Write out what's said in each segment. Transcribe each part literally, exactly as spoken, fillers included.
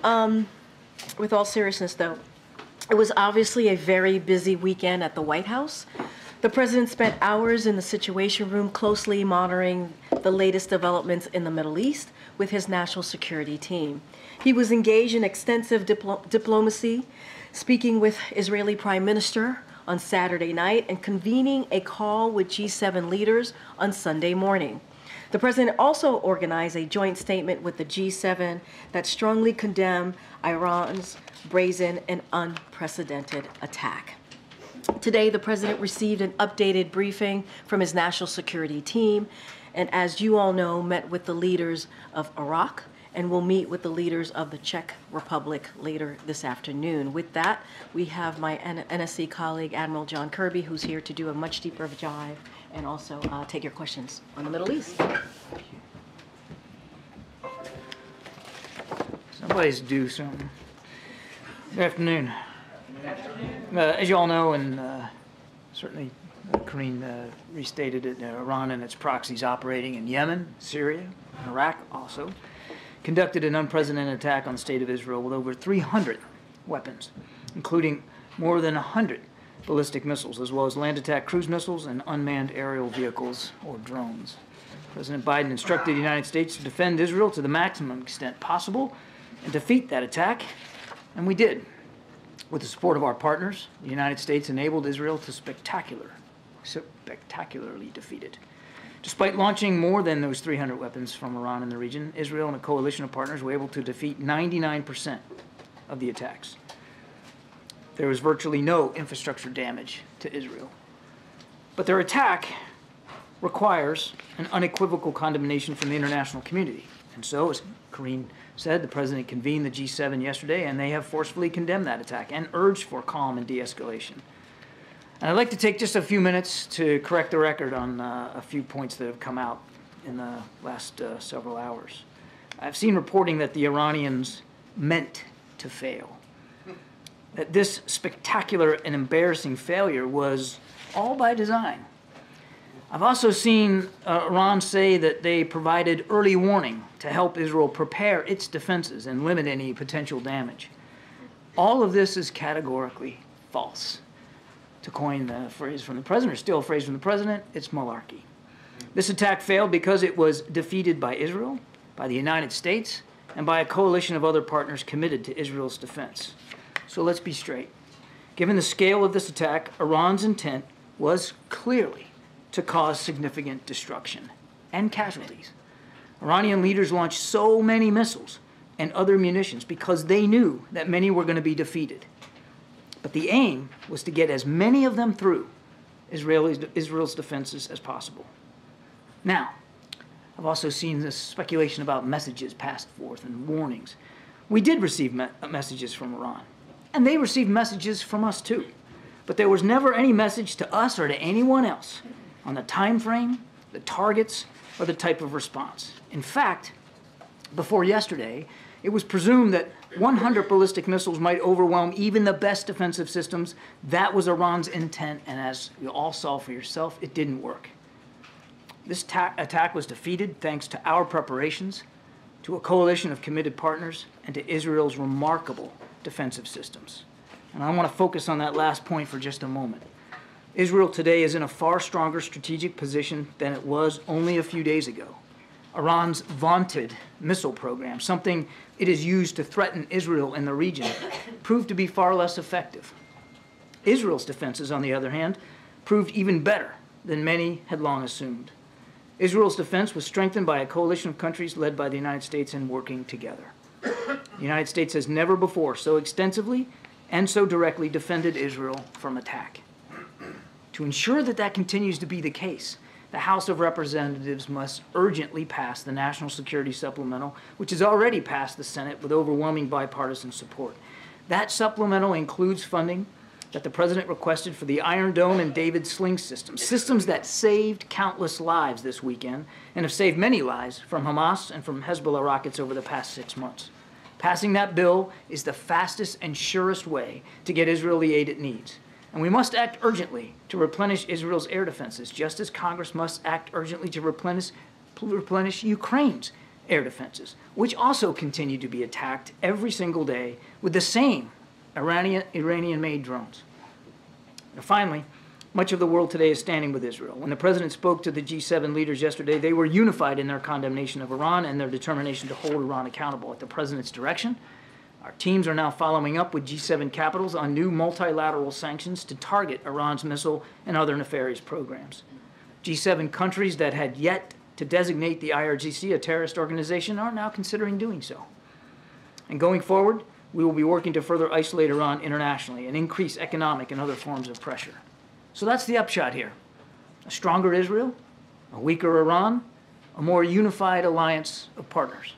Um, with all seriousness, though, it was obviously a very busy weekend at the White House. The president spent hours in the Situation Room closely monitoring the latest developments in the Middle East with his national security team. He was engaged in extensive diplo diplomacy, speaking with Israeli Prime Minister on Saturday night and convening a call with G seven leaders on Sunday morning. The president also organized a joint statement with the G seven that strongly condemned Iran's brazen and unprecedented attack. Today, the president received an updated briefing from his national security team, and as you all know, met with the leaders of Iraq and will meet with the leaders of the Czech Republic later this afternoon. With that, we have my N S C colleague, Admiral John Kirby, who's here to do a much deeper dive and also uh, take your questions on the Middle East. Somebody's due something. Good afternoon. Uh, as you all know, and uh, certainly uh, Karine uh, restated it, uh, Iran and its proxies operating in Yemen, Syria, and Iraq also conducted an unprecedented attack on the state of Israel with over three hundred weapons, including more than one hundred ballistic missiles, as well as land attack cruise missiles and unmanned aerial vehicles or drones. President Biden instructed the United States to defend Israel to the maximum extent possible and defeat that attack, and we did. With the support of our partners, the United States enabled Israel to spectacular, spectacularly defeat it. Despite launching more than those three hundred weapons from Iran in the region, Israel and a coalition of partners were able to defeat ninety-nine percent of the attacks. There was virtually no infrastructure damage to Israel. But their attack requires an unequivocal condemnation from the international community. And so, as Karine said, the president convened the G seven yesterday, and they have forcefully condemned that attack and urged for calm and de-escalation. And I'd like to take just a few minutes to correct the record on uh, a few points that have come out in the last uh, several hours. I've seen reporting that the Iranians meant to fail, that this spectacular and embarrassing failure was all by design. I've also seen uh, Iran say that they provided early warning to help Israel prepare its defenses and limit any potential damage. All of this is categorically false. To coin the phrase from the president, or steal a phrase from the president, it's malarkey. This attack failed because it was defeated by Israel, by the United States, and by a coalition of other partners committed to Israel's defense. So let's be straight. Given the scale of this attack, Iran's intent was clearly to cause significant destruction and casualties. Iranian leaders launched so many missiles and other munitions because they knew that many were going to be defeated. But the aim was to get as many of them through Israel's, Israel's defenses as possible. Now, I've also seen this speculation about messages passed forth and warnings. We did receive me messages from Iran, and they received messages from us too. But there was never any message to us or to anyone else on the time frame, the targets, or the type of response. In fact, before yesterday, it was presumed that one hundred ballistic missiles might overwhelm even the best defensive systems. That was Iran's intent, and as you all saw for yourself, it didn't work. This attack was defeated thanks to our preparations, to a coalition of committed partners, and to Israel's remarkable defensive systems. And I want to focus on that last point for just a moment. Israel today is in a far stronger strategic position than it was only a few days ago. Iran's vaunted missile program, something it has used to threaten Israel in the region, proved to be far less effective. Israel's defenses, on the other hand, proved even better than many had long assumed. Israel's defense was strengthened by a coalition of countries led by the United States and working together. The United States has never before so extensively and so directly defended Israel from attack. To ensure that that continues to be the case, the House of Representatives must urgently pass the National Security Supplemental, which has already passed the Senate with overwhelming bipartisan support. That supplemental includes funding that the President requested for the Iron Dome and David Sling systems, systems that saved countless lives this weekend and have saved many lives from Hamas and from Hezbollah rockets over the past six months. Passing that bill is the fastest and surest way to get Israel the aid it needs. And we must act urgently to replenish Israel's air defenses, just as Congress must act urgently to replenish, replenish Ukraine's air defenses, which also continue to be attacked every single day with the same Iranian, Iranian-made drones. Now, finally, much of the world today is standing with Israel. When the president spoke to the G seven leaders yesterday, they were unified in their condemnation of Iran and their determination to hold Iran accountable. At the president's direction, our teams are now following up with G seven capitals on new multilateral sanctions to target Iran's missile and other nefarious programs. G seven countries that had yet to designate the I R G C a terrorist organization are now considering doing so. And going forward, we will be working to further isolate Iran internationally and increase economic and other forms of pressure. So that's the upshot here. A stronger Israel, a weaker Iran, a more unified alliance of partners.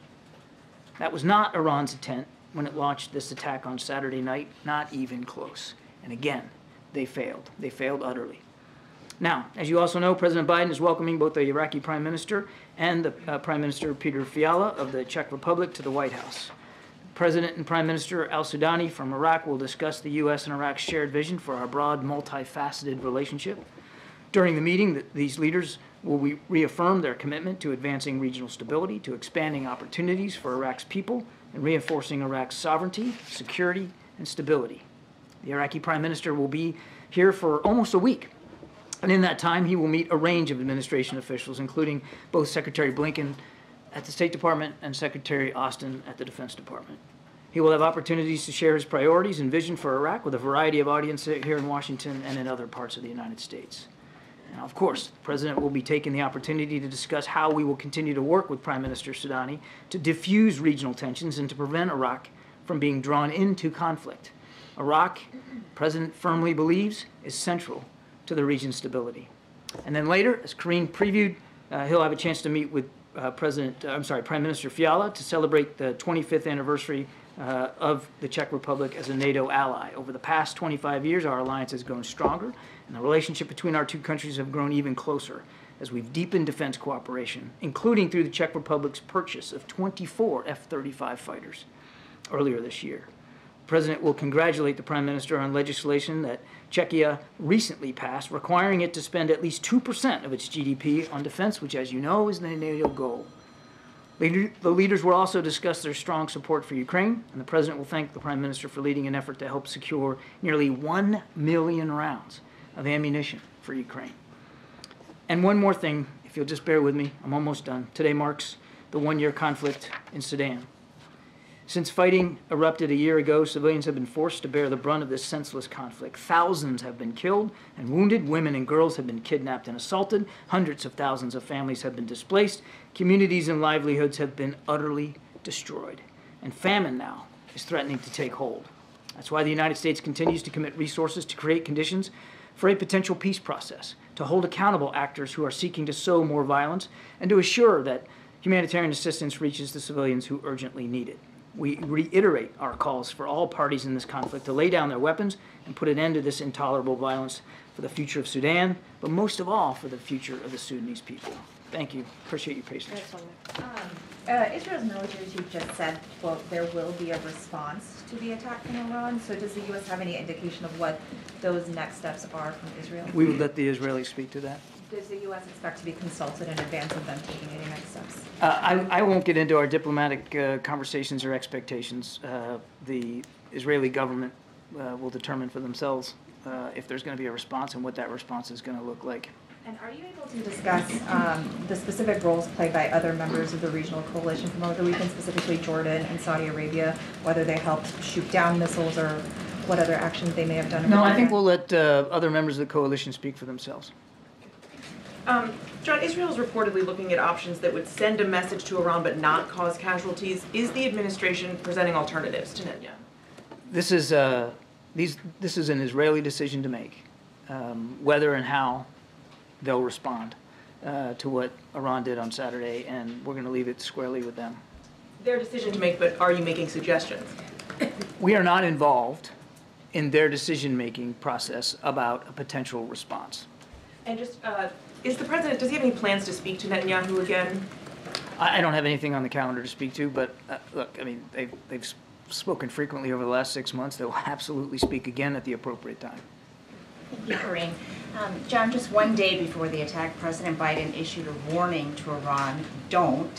That was not Iran's intent when it launched this attack on Saturday night, not even close. And again, they failed. They failed utterly. Now, as you also know, President Biden is welcoming both the Iraqi Prime Minister and the uh, Prime Minister Peter Fiala of the Czech Republic to the White House. President and Prime Minister al-Sudani from Iraq will discuss the U S and Iraq's shared vision for our broad, multifaceted relationship. During the meeting, these leaders will re reaffirm their commitment to advancing regional stability, to expanding opportunities for Iraq's people, and reinforcing Iraq's sovereignty, security, and stability. The Iraqi Prime Minister will be here for almost a week, and in that time, he will meet a range of administration officials, including both Secretary Blinken at the State Department and Secretary Austin at the Defense Department. He will have opportunities to share his priorities and vision for Iraq with a variety of audiences here in Washington and in other parts of the United States. Now, of course, the President will be taking the opportunity to discuss how we will continue to work with Prime Minister Sudani to diffuse regional tensions and to prevent Iraq from being drawn into conflict. Iraq, the President firmly believes, is central to the region's stability. And then later, as Karine previewed, uh, he'll have a chance to meet with Uh, President, uh, I'm sorry, Prime Minister Fiala to celebrate the twenty-fifth anniversary uh, of the Czech Republic as a NATO ally. Over the past twenty-five years, our alliance has grown stronger, and the relationship between our two countries have grown even closer as we've deepened defense cooperation, including through the Czech Republic's purchase of twenty-four F thirty-five fighters earlier this year. The President will congratulate the Prime Minister on legislation that Czechia recently passed, requiring it to spend at least two percent of its G D P on defense, which, as you know, is the NATO goal. Leader, the leaders will also discuss their strong support for Ukraine, and the President will thank the Prime Minister for leading an effort to help secure nearly one million rounds of ammunition for Ukraine. And one more thing, if you'll just bear with me, I'm almost done. Today marks the one-year conflict in Sudan. Since fighting erupted a year ago, civilians have been forced to bear the brunt of this senseless conflict. Thousands have been killed and wounded. Women and girls have been kidnapped and assaulted. Hundreds of thousands of families have been displaced. Communities and livelihoods have been utterly destroyed. And famine now is threatening to take hold. That's why the United States continues to commit resources to create conditions for a potential peace process, to hold accountable actors who are seeking to sow more violence, and to assure that humanitarian assistance reaches the civilians who urgently need it. We reiterate our calls for all parties in this conflict to lay down their weapons and put an end to this intolerable violence for the future of Sudan, but most of all for the future of the Sudanese people. Thank you. Appreciate your patience. Um, uh, Israel's military chief just said, well, there will be a response to the attack from Iran. So does the U S have any indication of what those next steps are from Israel? We will let the Israelis speak to that. Does the U S expect to be consulted in advance of them taking any next steps? Uh, I, I won't get into our diplomatic uh, conversations or expectations. Uh, the Israeli government uh, will determine for themselves uh, if there's going to be a response and what that response is going to look like. And are you able to discuss um, the specific roles played by other members of the regional coalition from over the weekend, specifically Jordan and Saudi Arabia, whether they helped shoot down missiles or what other actions they may have done? No, I think we'll let uh, other members of the coalition speak for themselves. Um, John, Israel is reportedly looking at options that would send a message to Iran but not cause casualties. Is the administration presenting alternatives to Netanyahu? This is, uh, these, this is an Israeli decision to make, um, whether and how they'll respond uh, to what Iran did on Saturday, and we're going to leave it squarely with them. Their decision to make, but are you making suggestions? We are not involved in their decision-making process about a potential response. And just, uh, is the president, does he have any plans to speak to Netanyahu again? I, I don't have anything on the calendar to speak to, but uh, look, I mean, they've, they've spoken frequently over the last six months. They will absolutely speak again at the appropriate time. Thank you, Karine. Um, John, just one day before the attack, President Biden issued a warning to Iran, don't.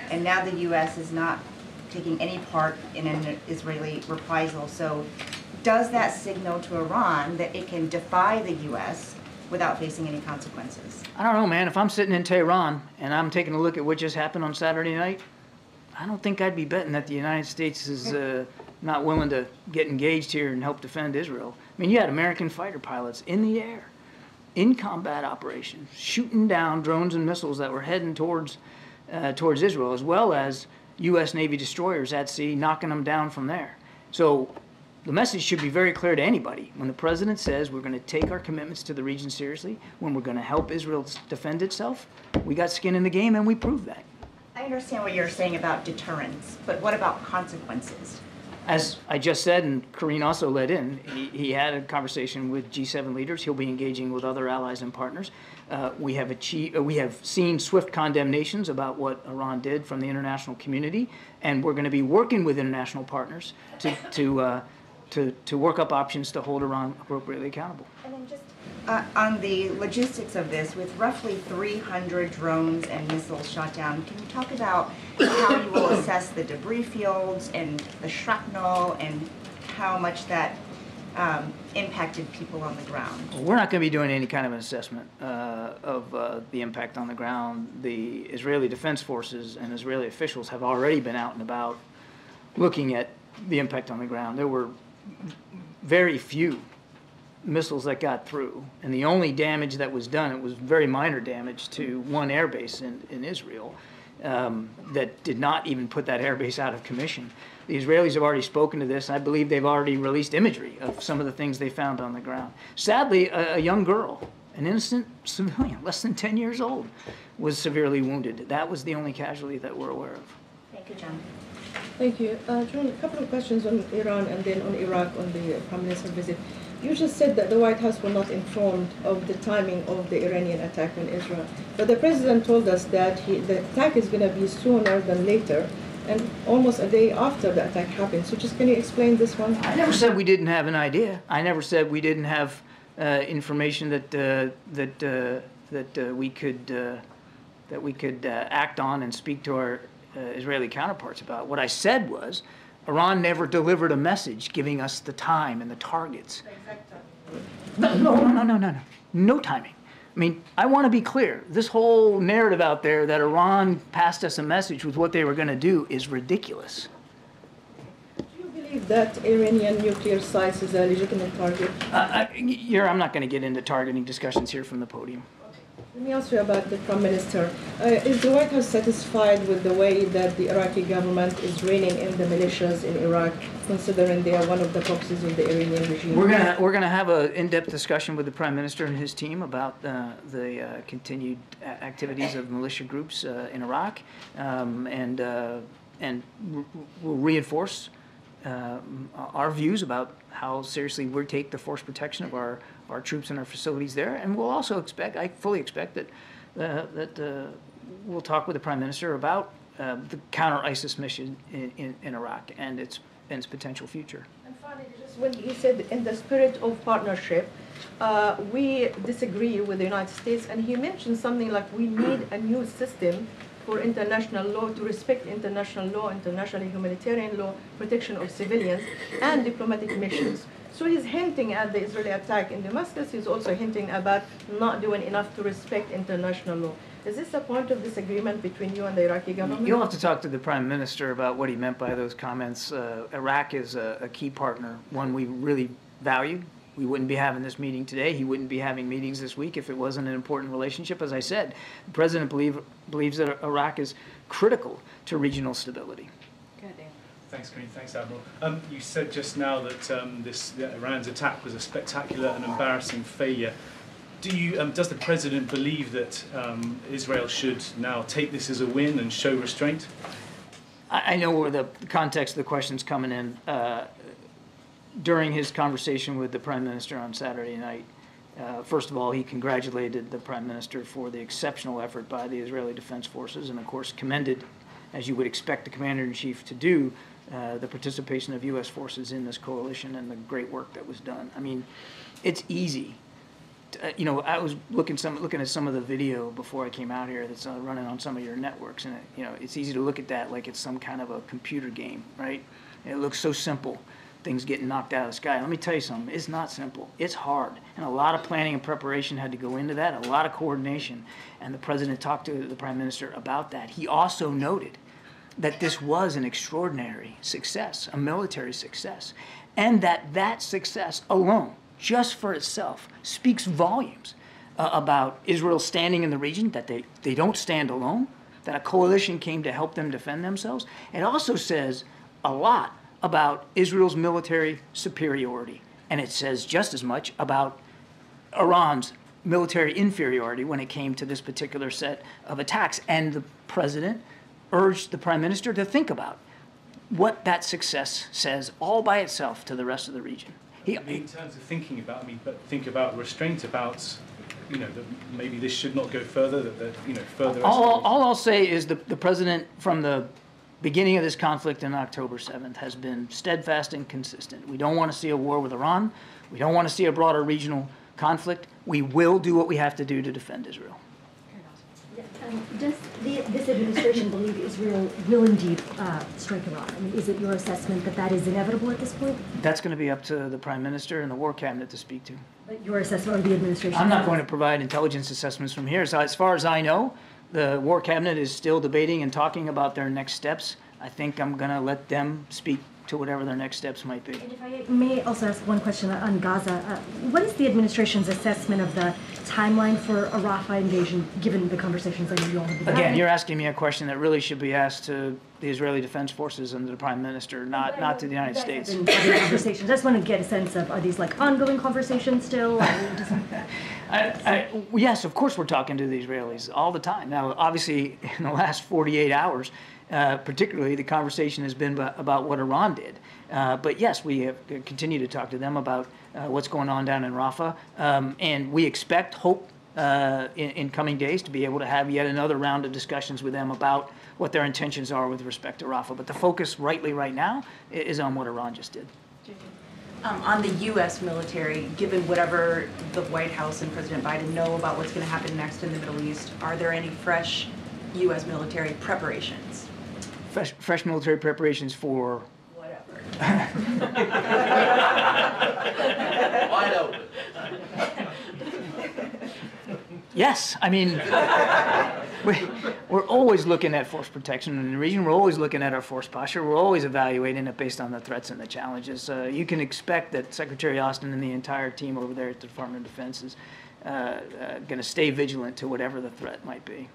and now the U S is not taking any part in an Israeli reprisal. So does that signal to Iran that it can defy the U S without facing any consequences? I don't know, man. If I'm sitting in Tehran and I'm taking a look at what just happened on Saturday night, I don't think I'd be betting that the United States is uh, not willing to get engaged here and help defend Israel. I mean, you had American fighter pilots in the air, in combat operations, shooting down drones and missiles that were heading towards, uh, towards Israel, as well as U S Navy destroyers at sea, knocking them down from there. So the message should be very clear to anybody. When the president says we're going to take our commitments to the region seriously, when we're going to help Israel defend itself, we got skin in the game and we proved that. I understand what you're saying about deterrence, but what about consequences? As I just said, and Karine also led in, he, he had a conversation with G seven leaders. He'll be engaging with other allies and partners. Uh, we have achieved, uh, we have seen swift condemnations about what Iran did from the international community, and we're going to be working with international partners to to uh, to to work up options to hold Iran appropriately accountable. And then just uh, on the logistics of this, with roughly three hundred drones and missiles shot down, can you talk about how you will assess the debris fields and the shrapnel and how much that um, impacted people on the ground? We're not going to be doing any kind of an assessment uh, of uh, the impact on the ground. The Israeli Defense Forces and Israeli officials have already been out and about looking at the impact on the ground. There were very few missiles that got through, and the only damage that was done, it was very minor damage to one airbase in, in Israel um, that did not even put that airbase out of commission. The Israelis have already spoken to this. I believe they've already released imagery of some of the things they found on the ground. Sadly, a, a young girl, an innocent civilian, less than ten years old, was severely wounded. That was the only casualty that we're aware of. Thank you, John. Thank you. Uh, John, a couple of questions on Iran and then on Iraq on the Prime Minister visit. You just said that the White House were not informed of the timing of the Iranian attack on Israel. But the President told us that he, the attack is going to be sooner than later, and almost a day after the attack happened. So just can you explain this one? I never said we didn't have an idea. I never said we didn't have uh, information that uh, that uh, that uh, we could uh, that we could uh, act on and speak to our uh, Israeli counterparts about. What I said was, Iran never delivered a message giving us the time and the targets. No, no, no, no, no, no, no. No timing. I mean, I want to be clear. This whole narrative out there that Iran passed us a message with what they were going to do is ridiculous. Do you believe that Iranian nuclear sites is a legitimate target? Uh, I, you're, I'm not going to get into targeting discussions here from the podium. Let me ask you about the Prime Minister. Uh, is the White House satisfied with the way that the Iraqi government is reining in the militias in Iraq, considering they are one of the proxies of the Iranian regime? We're gonna we're gonna have an in-depth discussion with the Prime Minister and his team about uh, the uh, continued a- activities of militia groups uh, in Iraq, um, and uh, and we'll reinforce uh, our views about how seriously we take the force protection of our our troops and our facilities there, and we'll also expect, I fully expect that uh, that uh, we'll talk with the Prime Minister about uh, the counter-ISIS mission in, in, in Iraq and its and its potential future. And finally, just when he said in the spirit of partnership, uh, we disagree with the United States, and he mentioned something like we need a new system for international law to respect international law, international humanitarian law, protection of civilians, and diplomatic missions. So he's hinting at the Israeli attack in Damascus. He's also hinting about not doing enough to respect international law. Is this a point of disagreement between you and the Iraqi government? You'll have to talk to the Prime Minister about what he meant by those comments. Uh, Iraq is a, a key partner, one we really value. We wouldn't be having this meeting today. He wouldn't be having meetings this week if it wasn't an important relationship. As I said, the President believe, believes that Iraq is critical to regional stability. Thanks, Karine. Thanks, Admiral. Um, you said just now that um, this that Iran's attack was a spectacular and embarrassing failure. Do you, um, does the President believe that um, Israel should now take this as a win and show restraint? I, I know where the context of the question's coming in. Uh, during his conversation with the Prime Minister on Saturday night, uh, first of all, he congratulated the Prime Minister for the exceptional effort by the Israeli Defense Forces and, of course, commended, as you would expect the Commander-in-Chief to do, Uh, the participation of U S forces in this coalition and the great work that was done. I mean, it's easy uh, you know, I was looking some looking at some of the video before I came out here that's uh, running on some of your networks, and it, you know, it's easy to look at that like it's some kind of a computer game, right? And it looks so simple, things getting knocked out of the sky. Let me tell you something, it's not simple. It's hard, and a lot of planning and preparation had to go into that, a lot of coordination, and the president talked to the prime minister about that. He also noted that this was an extraordinary success, a military success, and that that success alone, just for itself, speaks volumes uh, about Israel standing in the region, that they, they don't stand alone, that a coalition came to help them defend themselves. It also says a lot about Israel's military superiority, and it says just as much about Iran's military inferiority when it came to this particular set of attacks. And the president urged the prime minister to think about what that success says all by itself to the rest of the region. He, in terms of thinking about, I mean, but think about restraint, about, you know, that maybe this should not go further, that, that you know, further. All, all I'll say is the, the president, from the beginning of this conflict on October seventh, has been steadfast and consistent. We don't want to see a war with Iran. We don't want to see a broader regional conflict. We will do what we have to do to defend Israel. Um, does the, this administration believe Israel will indeed uh, strike Iran? I mean, is it your assessment that that is inevitable at this point? That's going to be up to the prime minister and the war cabinet to speak to. But your assessment or the administration? I'm not going to provide intelligence assessments from here. So as far as I know, the war cabinet is still debating and talking about their next steps. I think I'm going to let them speak to whatever their next steps might be. And if I may also ask one question on Gaza, uh, what is the administration's assessment of the timeline for a Rafah invasion, given the conversations I know you all have been having? Again, you're asking me a question that really should be asked to the Israeli Defense Forces and the Prime Minister, not not to the United States. Conversations. I just want to get a sense of, are these like ongoing conversations still? I mean, just... I, I, yes, of course we're talking to the Israelis all the time. Now, obviously, in the last forty-eight hours, uh, particularly, the conversation has been about, about what Iran did. Uh, but yes, we have continue to talk to them about uh, what's going on down in Rafah, um, and we expect, hope, uh, in, in coming days to be able to have yet another round of discussions with them about what their intentions are with respect to Rafah. But the focus, rightly, right now, is on what Iran just did. Um, on the U S military, given whatever the White House and President Biden know about what's going to happen next in the Middle East, are there any fresh U S military preparations? Fresh, fresh military preparations for? Whatever. Wide open. Yes, I mean, we, we're always looking at force protection in the region. We're always looking at our force posture. We're always evaluating it based on the threats and the challenges. Uh, you can expect that Secretary Austin and the entire team over there at the Department of Defense is uh, uh, going to stay vigilant to whatever the threat might be.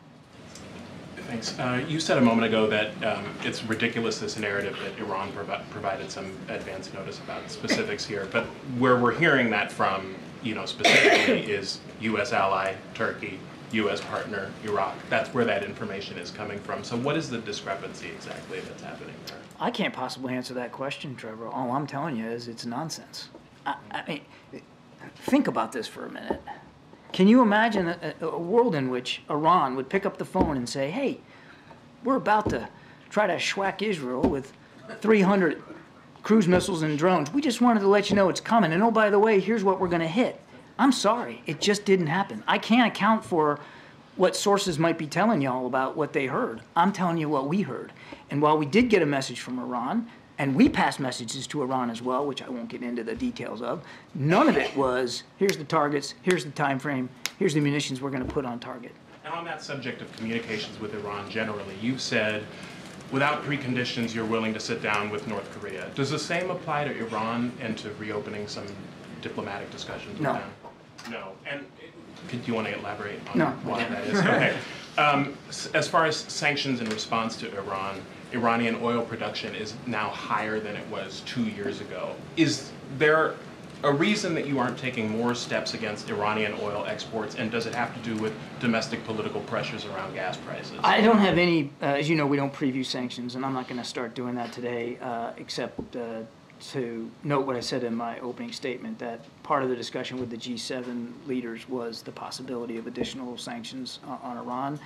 Thanks. Uh, you said a moment ago that um, it's ridiculous, this narrative that Iran provi provided some advance notice about specifics here, but where we're hearing that from, you know, specifically is U S ally Turkey, U S partner Iraq. That's where that information is coming from. So what is the discrepancy exactly that's happening there? I can't possibly answer that question, Trevor. All I'm telling you is it's nonsense. I, I mean, think about this for a minute. Can you imagine a, a world in which Iran would pick up the phone and say, hey, we're about to try to schwack Israel with three hundred cruise missiles and drones. We just wanted to let you know it's coming. And oh, by the way, here's what we're going to hit. I'm sorry. It just didn't happen. I can't account for what sources might be telling y'all about what they heard. I'm telling you what we heard. And while we did get a message from Iran, and we passed messages to Iran as well, which I won't get into the details of, none of it was, here's the targets, here's the time frame, here's the munitions we're going to put on target. And on that subject of communications with Iran generally, you said without preconditions you're willing to sit down with North Korea. Does the same apply to Iran and to reopening some diplomatic discussions with no. them? No. And do you want to elaborate on no. why that is? Okay. Um, as far as sanctions in response to Iran, Iranian oil production is now higher than it was two years ago. Is there a reason that you aren't taking more steps against Iranian oil exports, and does it have to do with domestic political pressures around gas prices? I don't have any, uh, as you know, we don't preview sanctions, and I'm not going to start doing that today, uh, except uh, to note what I said in my opening statement, that part of the discussion with the G seven leaders was the possibility of additional sanctions on, on Iran.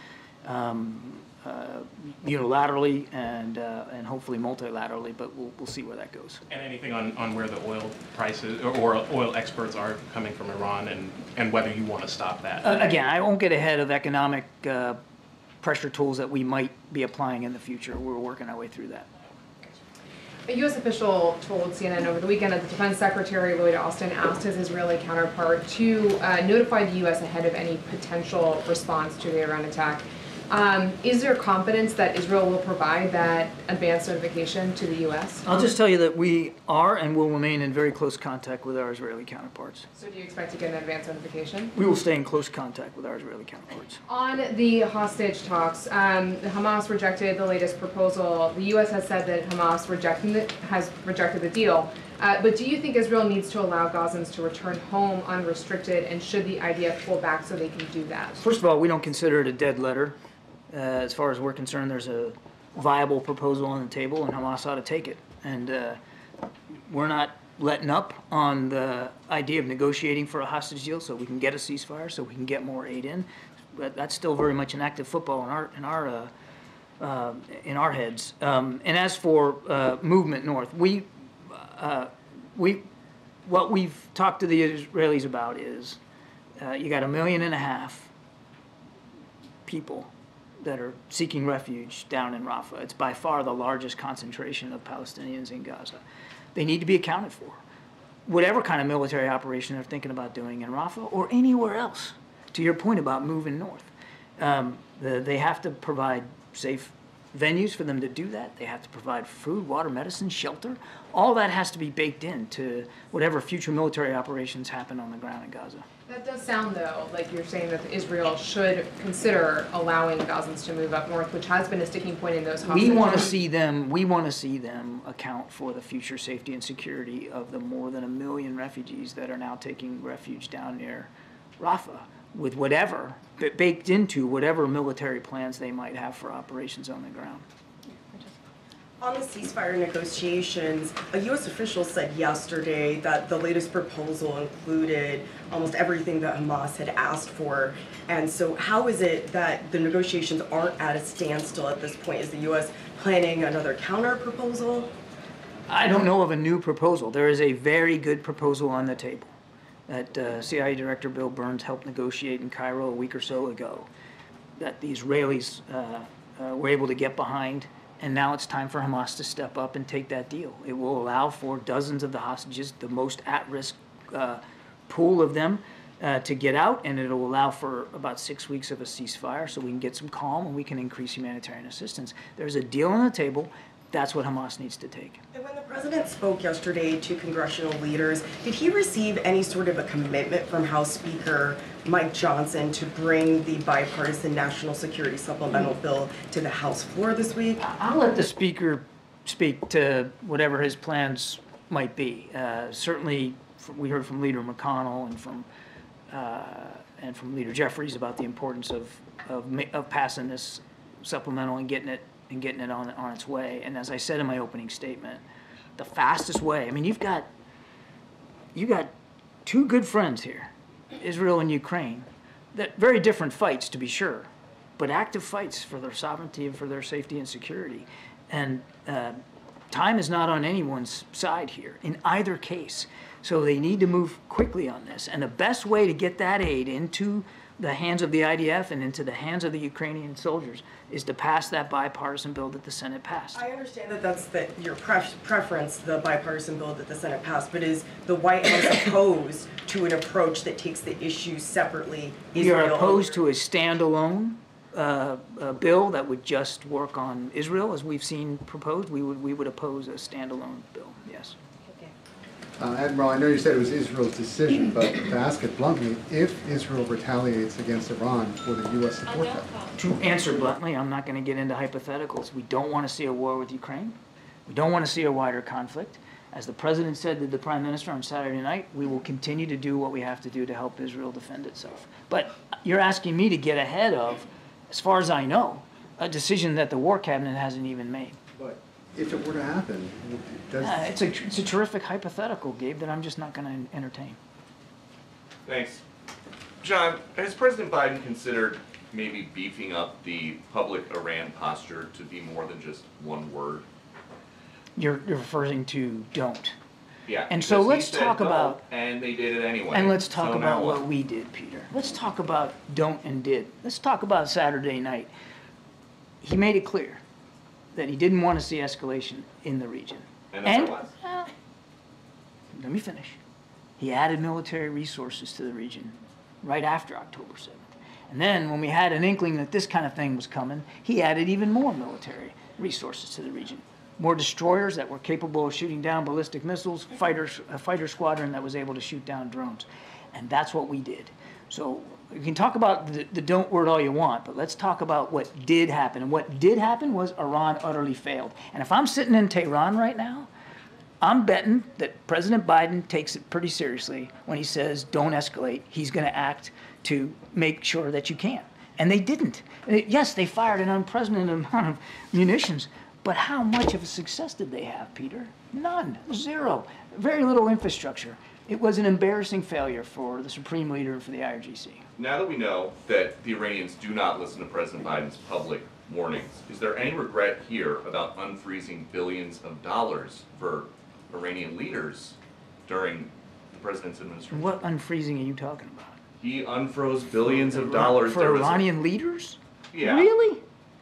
um, uh, unilaterally and uh, and hopefully multilaterally, but we'll we'll see where that goes. And anything on, on where the oil prices or, or oil exports are coming from Iran, and, and whether you want to stop that? Uh, again, I won't get ahead of economic uh, pressure tools that we might be applying in the future. We're working our way through that. A U S official told C N N over the weekend that the Defense Secretary Lloyd Austin asked his Israeli counterpart to uh, notify the U S ahead of any potential response to the Iran attack. Um, is there confidence that Israel will provide that advance notification to the U S? I'll just tell you that we are and will remain in very close contact with our Israeli counterparts. So do you expect to get an advance notification? We will stay in close contact with our Israeli counterparts. On the hostage talks, um, Hamas rejected the latest proposal. The U S has said that Hamas rejected the, has rejected the deal. Uh, but do you think Israel needs to allow Gazans to return home unrestricted, and should the I D F pull back so they can do that? First of all, we don't consider it a dead letter. Uh, as far as we're concerned, there's a viable proposal on the table, and Hamas ought to take it. And uh, we're not letting up on the idea of negotiating for a hostage deal so we can get a ceasefire, so we can get more aid in. But that's still very much an active football in our in our uh, uh, in our heads. Um, and as for uh, movement north, we uh, we what we've talked to the Israelis about is uh, you got a million and a half people that are seeking refuge down in Rafah. It's by far the largest concentration of Palestinians in Gaza. They need to be accounted for. Whatever kind of military operation they're thinking about doing in Rafah or anywhere else, to your point about moving north, um, the, they have to provide safe venues for them to do that. They have to provide food, water, medicine, shelter. All that has to be baked into whatever future military operations happen on the ground in Gaza. That does sound, though, like you're saying that Israel should consider allowing Gazans to move up north, which has been a sticking point in those hostage. We want to see them. We want to see them account for the future safety and security of the more than a million refugees that are now taking refuge down near Rafah, with whatever baked into whatever military plans they might have for operations on the ground. On the ceasefire negotiations, a U S official said yesterday that the latest proposal included almost everything that Hamas had asked for. And so how is it that the negotiations aren't at a standstill at this point? Is the U S planning another counter proposal? I don't know of a new proposal. There is a very good proposal on the table that uh, C I A Director Bill Burns helped negotiate in Cairo a week or so ago, that the Israelis uh, uh, were able to get behind. And now it's time for Hamas to step up and take that deal. It will allow for dozens of the hostages, the most at-risk uh, pool of them, uh, to get out, and it'll allow for about six weeks of a ceasefire so we can get some calm and we can increase humanitarian assistance. There's a deal on the table. That's what Hamas needs to take. And when the president spoke yesterday to congressional leaders, did he receive any sort of a commitment from House Speaker Mike Johnson to bring the bipartisan national security supplemental bill to the House floor this week? I'll let the Speaker speak to whatever his plans might be. Uh, certainly, we heard from Leader McConnell and from uh, and from Leader Jeffries about the importance of of, of passing this supplemental and getting it and getting it on on its way. And as I said in my opening statement, the fastest way. I mean, you've got you got two good friends here, Israel and Ukraine, that very different fights to be sure, but active fights for their sovereignty and for their safety and security. And uh, time is not on anyone's side here in either case. So they need to move quickly on this. And the best way to get that aid into the hands of the I D F and into the hands of the Ukrainian soldiers is to pass that bipartisan bill that the Senate passed. I understand that that's the, your pref preference, the bipartisan bill that the Senate passed, but is the White House opposed to an approach that takes the issues separately? We are opposed to a standalone uh, a bill that would just work on Israel, as we've seen proposed. We would, we would oppose a standalone bill, yes. Uh, Admiral, I know you said it was Israel's decision, but to ask it bluntly, if Israel retaliates against Iran, will the U S support that? To answer bluntly, I'm not going to get into hypotheticals. We don't want to see a war with Ukraine. We don't want to see a wider conflict. As the President said to the Prime Minister on Saturday night, we will continue to do what we have to do to help Israel defend itself. But you're asking me to get ahead of, as far as I know, a decision that the War Cabinet hasn't even made. But if it were to happen, does... Uh, it's, a, it's a terrific hypothetical, Gabe, that I'm just not going to entertain. Thanks. John, has President Biden considered maybe beefing up the public Iran posture to be more than just one word? You're, you're referring to don't. Yeah. And so because he let's said talk don't, about, and they did it anyway. and let's talk So now about what we did, Peter. Let's talk about don't and did. Let's talk about Saturday night. He made it clear that he didn't want to see escalation in the region. And that's And, what it was. uh, let me finish. He added military resources to the region right after October seventh. And then when we had an inkling that this kind of thing was coming, he added even more military resources to the region. More destroyers that were capable of shooting down ballistic missiles, fighters, a fighter squadron that was able to shoot down drones. And that's what we did. So you can talk about the, the don't word all you want, but let's talk about what did happen. And what did happen was Iran utterly failed. And if I'm sitting in Tehran right now, I'm betting that President Biden takes it pretty seriously when he says don't escalate. He's going to act to make sure that you can't. And they didn't. Yes, they fired an unprecedented amount of munitions, but how much of a success did they have, Peter? None. Zero. Very little infrastructure. It was an embarrassing failure for the Supreme Leader and for the I R G C. Now that we know that the Iranians do not listen to President Biden's public warnings, is there any regret here about unfreezing billions of dollars for Iranian leaders during the president's administration? What unfreezing are you talking about? He unfroze billions of dollars. For There was a- Iranian leaders? Yeah. Really?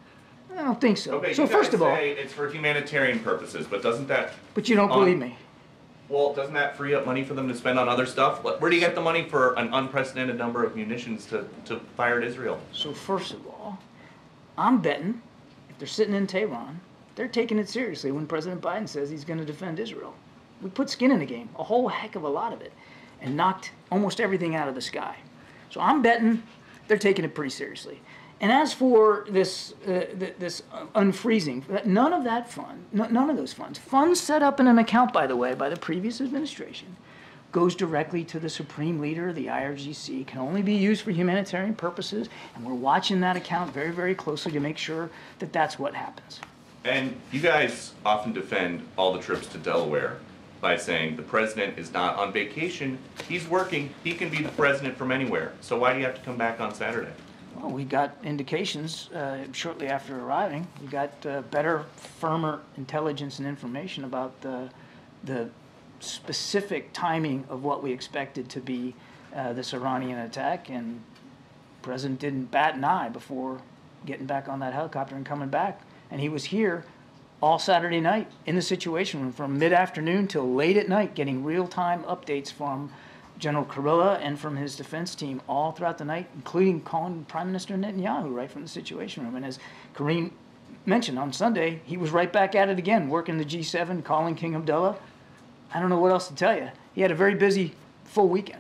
I don't think so. Okay, so you first guys of all, say it's for humanitarian purposes, but doesn't that? but you don't um, believe me. Well, doesn't that free up money for them to spend on other stuff? What- Where do you get the money for an unprecedented number of munitions to, to fire at Israel? So first of all, I'm betting if they're sitting in Tehran, they're taking it seriously when President Biden says he's going to defend Israel. We put skin in the game, a whole heck of a lot of it, and knocked almost everything out of the sky. So I'm betting they're taking it pretty seriously. And as for this uh, th this unfreezing, none of that fund, n none of those funds, funds set up in an account, by the way, by the previous administration, goes directly to the Supreme Leader, the I R G C, can only be used for humanitarian purposes, and we're watching that account very, very closely to make sure that that's what happens. And you guys often defend all the trips to Delaware by saying the president is not on vacation, he's working, he can be the president from anywhere. So why do you have to come back on Saturday? Well, we got indications uh, shortly after arriving. We got uh, better, firmer intelligence and information about the, the specific timing of what we expected to be uh, this Iranian attack, and the president didn't bat an eye before getting back on that helicopter and coming back. And he was here all Saturday night in the Situation Room from mid-afternoon till late at night, getting real-time updates from General Kurilla and from his defense team all throughout the night, including calling Prime Minister Netanyahu right from the Situation Room. And as Karine mentioned, on Sunday, he was right back at it again, working the G seven, calling King Abdullah. I don't know what else to tell you. He had a very busy, full weekend.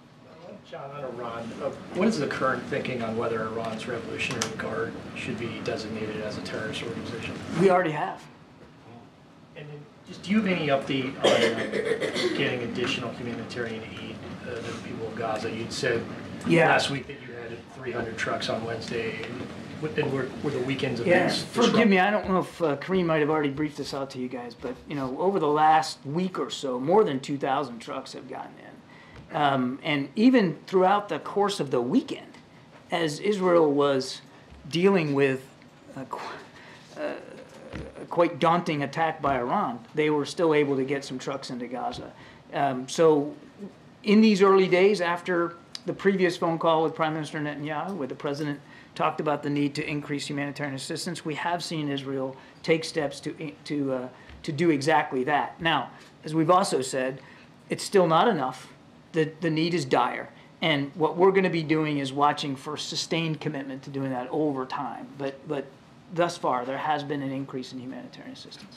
John, on Iran, uh, what is the current thinking on whether Iran's Revolutionary Guard should be designated as a terrorist organization? We already have. And then, just do you have any update on uh, getting additional humanitarian aid uh, to the people of Gaza? You'd said Yeah. last week that you had three hundred trucks on Wednesday, and, and were, were the weekends Yeah, events forgive me, I don't know if uh, Kareem might have already briefed this out to you guys, but, you know, over the last week or so, more than two thousand trucks have gotten in. Um, and even throughout the course of the weekend, as Israel was dealing with a, qu uh, a quite daunting attack by Iran, they were still able to get some trucks into Gaza. Um, so in these early days after the previous phone call with Prime Minister Netanyahu, where the president talked about the need to increase humanitarian assistance, we have seen Israel take steps to, to, uh, to do exactly that. Now, as we've also said, it's still not enough. The, the need is dire. And what we're going to be doing is watching for sustained commitment to doing that over time. But, but thus far, there has been an increase in humanitarian assistance.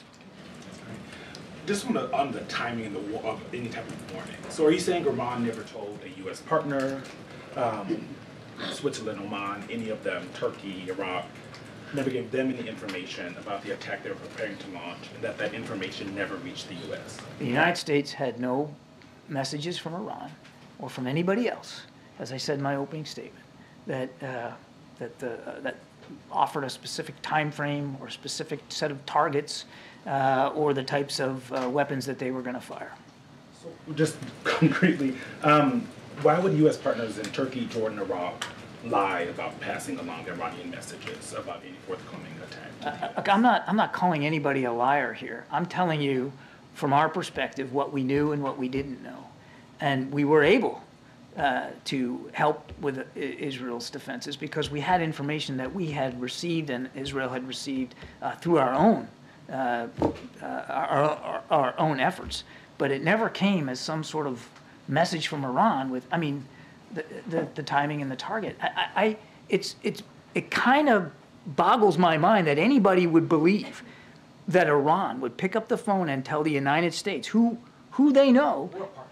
Just on the, on the timing of, the, of any type of warning. So are you saying Iran never told a U S partner, um, Switzerland, Oman, any of them, Turkey, Iraq, never gave them any information about the attack they were preparing to launch, and that that information never reached the U S? The United States had no messages from Iran or from anybody else, as I said in my opening statement, that uh, that the, uh, that offered a specific time frame or a specific set of targets uh, or the types of uh, weapons that they were going to fire. So just concretely, um, why would U S partners in Turkey, Jordan, Iraq lie about passing along Iranian messages about any forthcoming attack? Uh, look, I'm not, I'm not calling anybody a liar here. I'm telling you, from our perspective, what we knew and what we didn't know. And we were able uh, to help with uh, Israel's defenses because we had information that we had received and Israel had received uh, through our own, uh, uh, our, our, our own efforts. But it never came as some sort of message from Iran with, I mean, the, the, the timing and the target. I, I, it's, it's, it kind of boggles my mind that anybody would believe that Iran would pick up the phone and tell the United States, who, who they know,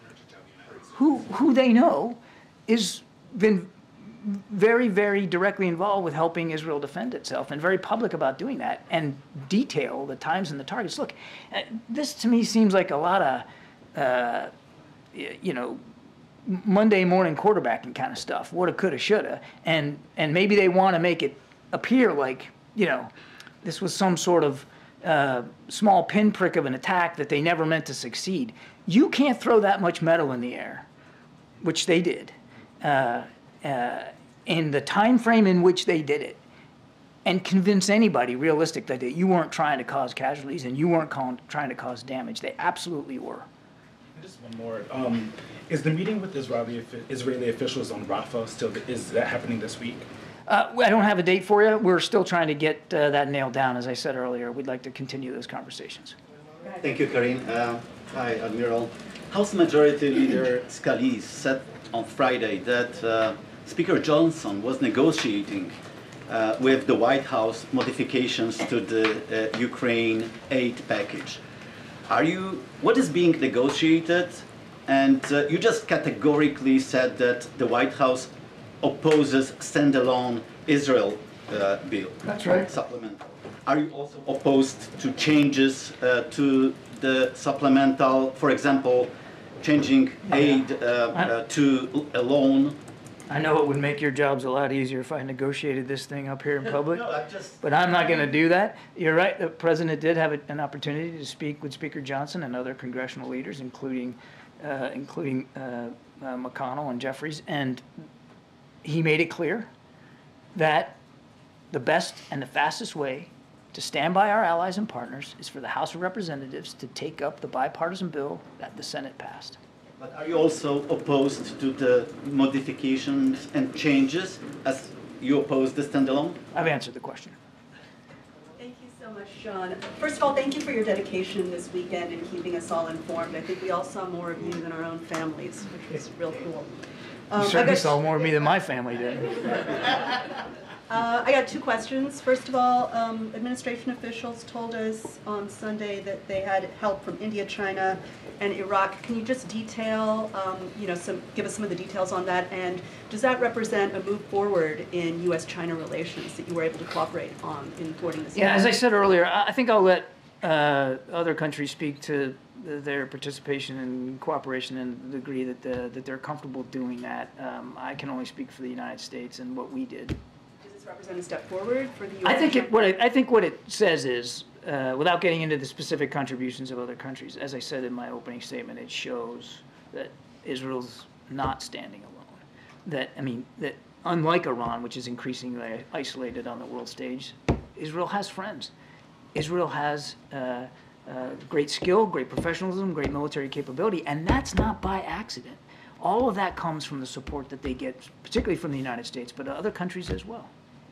who, who they know is been very, very directly involved with helping Israel defend itself and very public about doing that and detail the times and the targets. Look, uh, this to me seems like a lot of, uh, you know, Monday morning quarterbacking kind of stuff, woulda, coulda, shoulda, and, and maybe they want to make it appear like, you know, this was some sort of uh, small pinprick of an attack that they never meant to succeed. You can't throw that much metal in the air, which they did. Uh, uh, in the time frame in which they did it, and convince anybody realistic that you weren't trying to cause casualties and you weren't calling, trying to cause damage. They absolutely were. Just one more. Um, is the meeting with Israeli Israeli officials on Rafah still, is that happening this week? Uh, I don't have a date for you. We're still trying to get uh, that nailed down. As I said earlier, we'd like to continue those conversations. Thank you, Karine. Uh, hi, Admiral. House Majority Leader Scalise said on Friday that uh, Speaker Johnson was negotiating uh, with the White House modifications to the uh, Ukraine aid package. Are you, what is being negotiated? And uh, you just categorically said that the White House opposes standalone Israel uh, bill. That's right. Supplemental. Are you also opposed to changes uh, to the supplemental, for example, changing aid uh, uh, to a loan? I know it would make your jobs a lot easier if I negotiated this thing up here in public, No, I just, but I'm not going to do that. You're right, the president did have a, an opportunity to speak with Speaker Johnson and other congressional leaders, including, uh, including uh, uh, McConnell and Jeffries, and he made it clear that the best and the fastest way to stand by our allies and partners is for the House of Representatives to take up the bipartisan bill that the Senate passed. but are you also opposed to the modifications and changes as you oppose the standalone? I've answered the question. Thank you so much, Sean. First of all, thank you for your dedication this weekend and keeping us all informed. I think we all saw more of you than our own families, which was real cool. You Um, certainly I got- saw more of me than my family did. Uh, I got two questions. First of all, um, administration officials told us on Sunday that they had help from India, China, and Iraq. Can you just detail, um, you know, some, give us some of the details on that? And does that represent a move forward in U S China relations that you were able to cooperate on in thwarting this? Yeah, as I said earlier, I I think I'll let uh, other countries speak to their participation and cooperation and the degree that, the, that they're comfortable doing that. Um, I can only speak for the United States and what we did. Does this represent a step forward for the U S? I think it, what it, I think what it says is, uh, without getting into the specific contributions of other countries, as I said in my opening statement, it shows that Israel's not standing alone. That, I mean, that unlike Iran, which is increasingly isolated on the world stage, Israel has friends. Israel has uh, uh, great skill, great professionalism, great military capability, and that's not by accident. All of that comes from the support that they get, particularly from the United States, but other countries as well.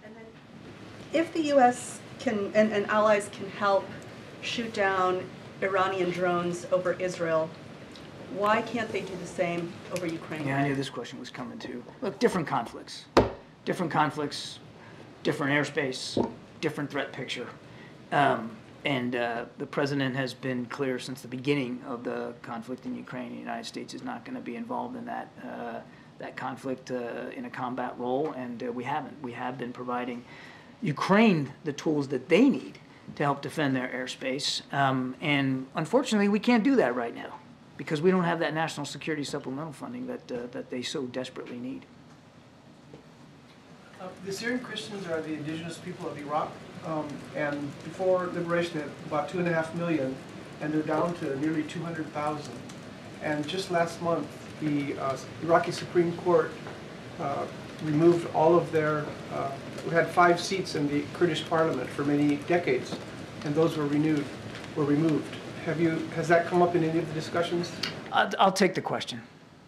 If the U S can, and, and allies can help shoot down Iranian drones over Israel, why can't they do the same over Ukraine? Yeah, I knew this question was coming too. Look, different conflicts. Different conflicts, different airspace, different threat picture. Um, and uh, the president has been clear since the beginning of the conflict in Ukraine. The United States is not going to be involved in that, uh, that conflict uh, in a combat role, and uh, we haven't. We have been providing Ukraine the tools that they need to help defend their airspace. Um, and unfortunately, we can't do that right now because we don't have that national security supplemental funding that, uh, that they so desperately need. Uh, the Syrian Christians are the indigenous people of Iraq, um, and before liberation, they had about two and a half million, and they're down to nearly two hundred thousand. And just last month, the uh, Iraqi Supreme Court uh, removed all of their, uh, we had five seats in the Kurdish parliament for many decades, and those were renewed, were removed. Have you, has that come up in any of the discussions? I'll, I'll take the question.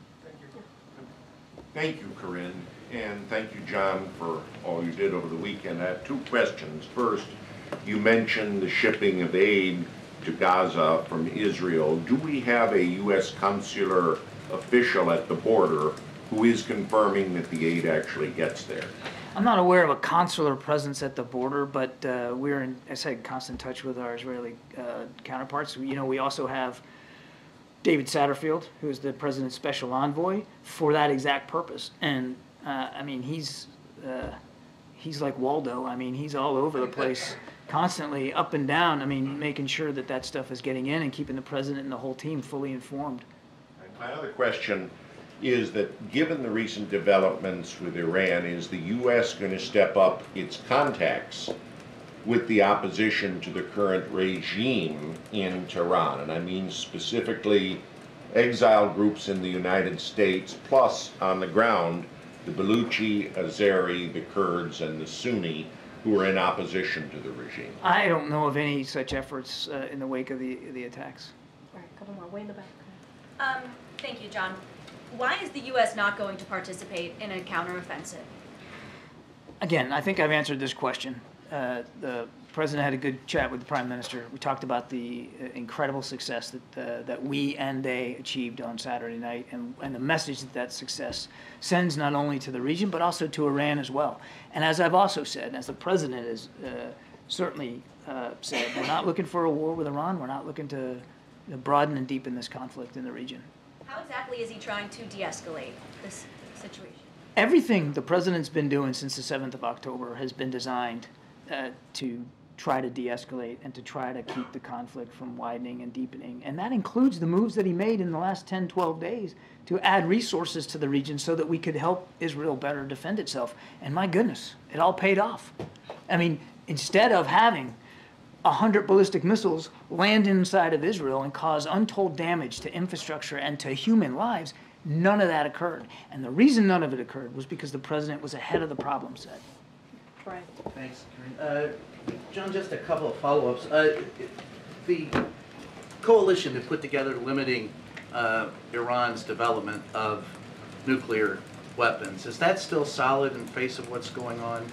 Thank you, Corinne, and thank you, John, for all you did over the weekend. I have two questions. First, you mentioned the shipping of aid to Gaza from Israel. Do we have a U S consular official at the border who is confirming that the aid actually gets there? I'm not aware of a consular presence at the border, but uh, we're in, as I said, constant touch with our Israeli uh, counterparts. You know, we also have David Satterfield, who is the president's special envoy, for that exact purpose. And uh, I mean, he's uh, he's like Waldo. I mean, he's all over the place, constantly up and down. I mean, making sure that that stuff is getting in and keeping the president and the whole team fully informed. My other question is that given the recent developments with Iran, is the U S going to step up its contacts with the opposition to the current regime in Tehran? And I mean specifically exile groups in the United States, plus on the ground, the Baluchi, Azeri, the Kurds, and the Sunni, who are in opposition to the regime. I don't know of any such efforts uh, in the wake of the, the attacks. All right, couple more, way in the back. Um, thank you, John. Why is the U S not going to participate in a counteroffensive? Again, I think I've answered this question. Uh, the president had a good chat with the prime minister. We talked about the uh, incredible success that uh, that we and they achieved on Saturday night, and, and the message that that success sends not only to the region but also to Iran as well. And as I've also said, and as the president has uh, certainly uh, said, we're not looking for a war with Iran. We're not looking to, to broaden and deepen this conflict in the region. How exactly is he trying to de-escalate this situation? Everything the president's been doing since the seventh of October has been designed uh, to try to de-escalate and to try to keep the conflict from widening and deepening. And that includes the moves that he made in the last ten, twelve days to add resources to the region so that we could help Israel better defend itself. And my goodness, it all paid off. I mean, instead of having one hundred ballistic missiles land inside of Israel and cause untold damage to infrastructure and to human lives, none of that occurred. And the reason none of it occurred was because the president was ahead of the problem set. Right. Thanks, Karen. Uh, John, just a couple of follow-ups. Uh, the coalition that put together limiting uh, Iran's development of nuclear weapons, is that still solid in face of what's going on?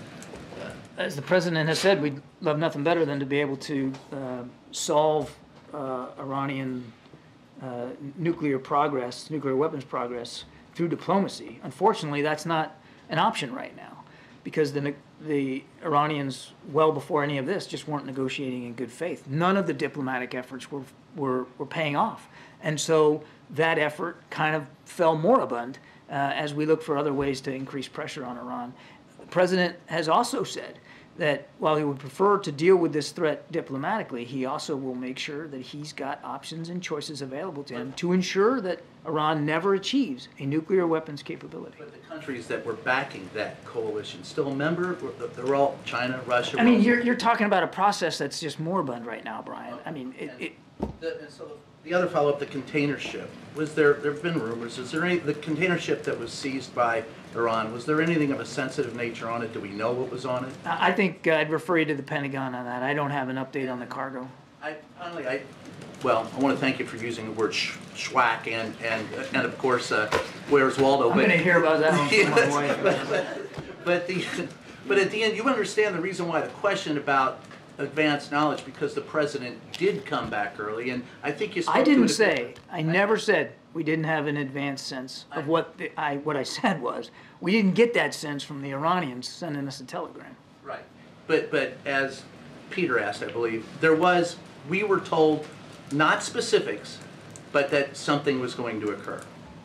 As the president has said, we'd love nothing better than to be able to uh, solve uh, Iranian uh, nuclear progress, nuclear weapons progress, through diplomacy. Unfortunately, that's not an option right now, because the the Iranians, well before any of this, just weren't negotiating in good faith. None of the diplomatic efforts were were, were paying off, and so that effort kind of fell moribund uh, as we look for other ways to increase pressure on Iran. The president has also said that while he would prefer to deal with this threat diplomatically, he also will make sure that he's got options and choices available to him to ensure that Iran never achieves a nuclear weapons capability. But the countries that were backing that coalition still a member? They're all China, Russia? I mean, Russia. you're, you're talking about a process that's just moribund right now, Brian. I mean, it... it The, and so the other follow-up, the container ship. Was there, there have been rumors, is there any, the container ship that was seized by Iran, was there anything of a sensitive nature on it? Do we know what was on it? I think uh, I'd refer you to the Pentagon on that. I don't have an update on the cargo. I, finally, I, well, I want to thank you for using the word sh schwack and, and, and of course, uh, where's Waldo? I'm going to hear about that one from my wife. but, but, but, the, but at the end, you understand the reason why the question about advanced knowledge, because the president did come back early, and I think you spoke I didn't to it say, I never said we didn't have an advanced sense of what the, I, what I said was, we didn't get that sense from the Iranians sending us a telegram. Right. But, but as Peter asked, I believe, there was, we were told, not specifics, but that something was going to occur.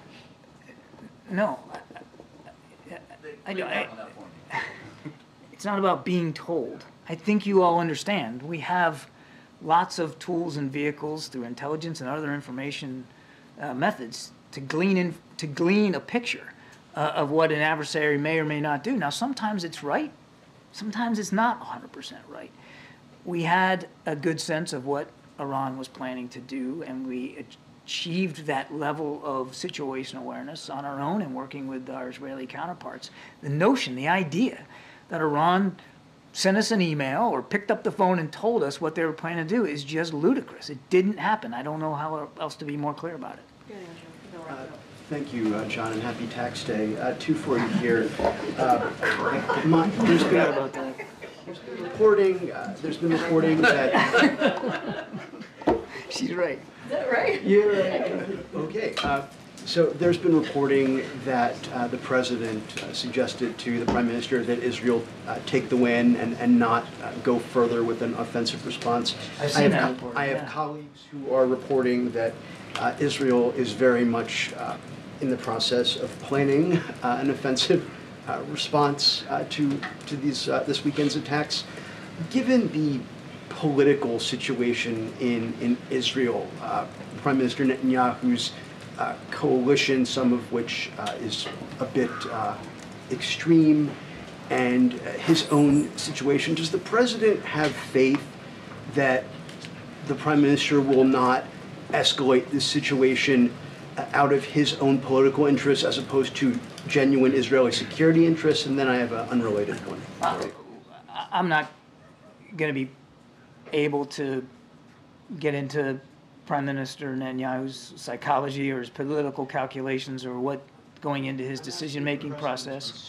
No. I, I, I, I, it's not about being told. I think you all understand. We have lots of tools and vehicles through intelligence and other information uh, methods to glean in, to glean a picture uh, of what an adversary may or may not do. Now, sometimes it's right. Sometimes it's not one hundred percent right. We had a good sense of what Iran was planning to do, and we achieved that level of situational awareness on our own and working with our Israeli counterparts. The notion, the idea that Iran sent us an email or picked up the phone and told us what they were planning to do is just ludicrous. It didn't happen. I don't know how else to be more clear about it. Uh, Thank you, uh, John, and happy tax day. Uh, two for you here. Uh, my, there's been about that. There's been reporting. Uh, there's been reporting that. She's right. Is that right? Yeah. Right. Okay. Uh, so there's been reporting that uh, the president uh, suggested to the prime minister that Israel uh, take the win and, and not uh, go further with an offensive response. I've seen I that have, report, I have yeah. colleagues who are reporting that uh, Israel is very much uh, in the process of planning uh, an offensive uh, response uh, to to these uh, this weekend's attacks. Given the political situation in in Israel, uh, Prime Minister Netanyahu's uh, coalition, some of which uh, is a bit uh, extreme, and uh, his own situation, does the president have faith that the Prime Minister will not escalate this situation out of his own political interests as opposed to genuine Israeli security interests? And then I have an unrelated one. Uh, I'm not going to be able to get into Prime Minister Netanyahu's psychology or his political calculations or what going into his decision-making process.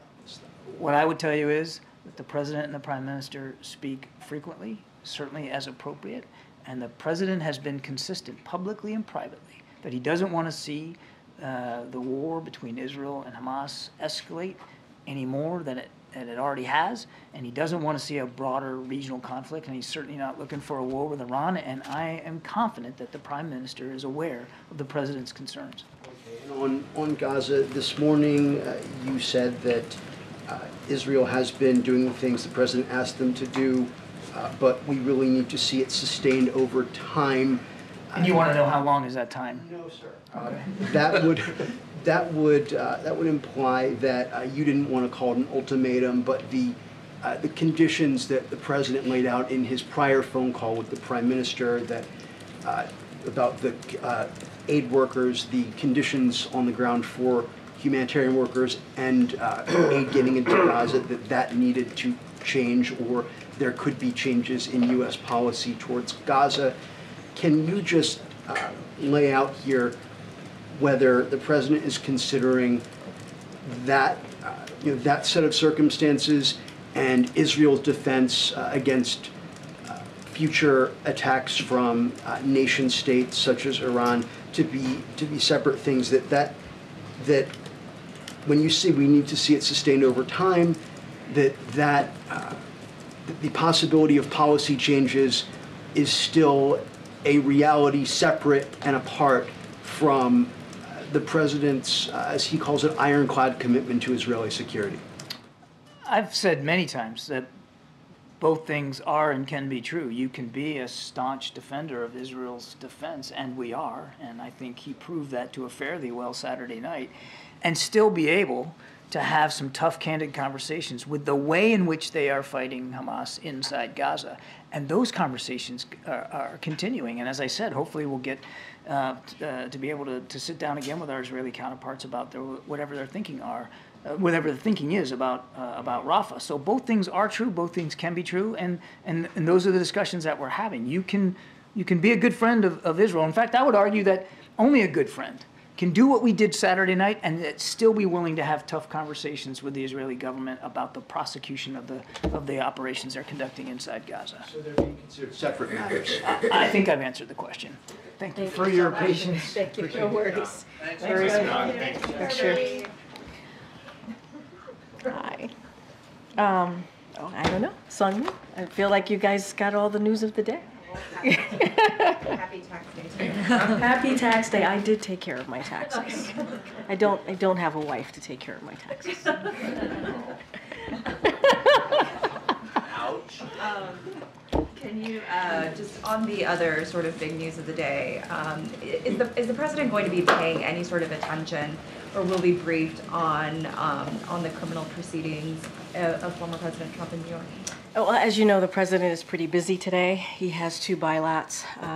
What I would tell you is that the President and the Prime Minister speak frequently, certainly as appropriate, and the President has been consistent publicly and privately that he doesn't want to see uh, the war between Israel and Hamas escalate any more than it, than it already has, and he doesn't want to see a broader regional conflict, and he's certainly not looking for a war with Iran, and I am confident that the Prime Minister is aware of the President's concerns. Okay. And on, on Gaza, this morning uh, you said that uh, Israel has been doing the things the President asked them to do, uh, but we really need to see it sustained over time. And you want to know how long is that time? No, sir. Okay. Uh, that would that would uh, that would imply that uh, you didn't want to call it an ultimatum, but the uh, the conditions that the president laid out in his prior phone call with the prime minister that uh, about the uh, aid workers, the conditions on the ground for humanitarian workers, and uh, aid getting into Gaza, that that needed to change, or there could be changes in U S policy towards Gaza. Can you just uh, lay out here whether the president is considering that, uh, you know, that set of circumstances and Israel's defense uh, against uh, future attacks from uh, nation states such as Iran to be to be separate things? That that that when you say we need to see it sustained over time, that that uh, the possibility of policy changes is still a reality separate and apart from uh, the president's, uh, as he calls it, ironclad commitment to Israeli security. I've said many times that both things are and can be true. You can be a staunch defender of Israel's defense, and we are, and I think he proved that to a fairly well Saturday night, and still be able to have some tough, candid conversations with the way in which they are fighting Hamas inside Gaza. And those conversations are, are continuing. And as I said, hopefully we'll get uh, t- uh, to be able to, to sit down again with our Israeli counterparts about their, whatever their thinking are, uh, whatever the thinking is about uh, about Rafah. So both things are true, both things can be true, and, and, and those are the discussions that we're having. You can you can be a good friend of, of Israel. In fact, I would argue that only a good friend can do what we did Saturday night and still be willing to have tough conversations with the Israeli government about the prosecution of the of the operations they're conducting inside Gaza. So they're being considered separate matters. I, I think I've answered the question. Thank, Thank you for you your so patience. Thank you. No worries. Thanks, Very Thanks, good. Sure. Hi. Um, I don't know. Sonia, I feel like you guys got all the news of the day. Happy tax day to you. Happy tax day. I did take care of my taxes. I don't I don't have a wife to take care of my taxes. Ouch. Um, can you, uh, just on the other sort of big news of the day, um, is the, is the president going to be paying any sort of attention or will be briefed on, um, on the criminal proceedings of, of former President Trump in New York? Oh, well, as you know, the president is pretty busy today. He has two bilats, uh,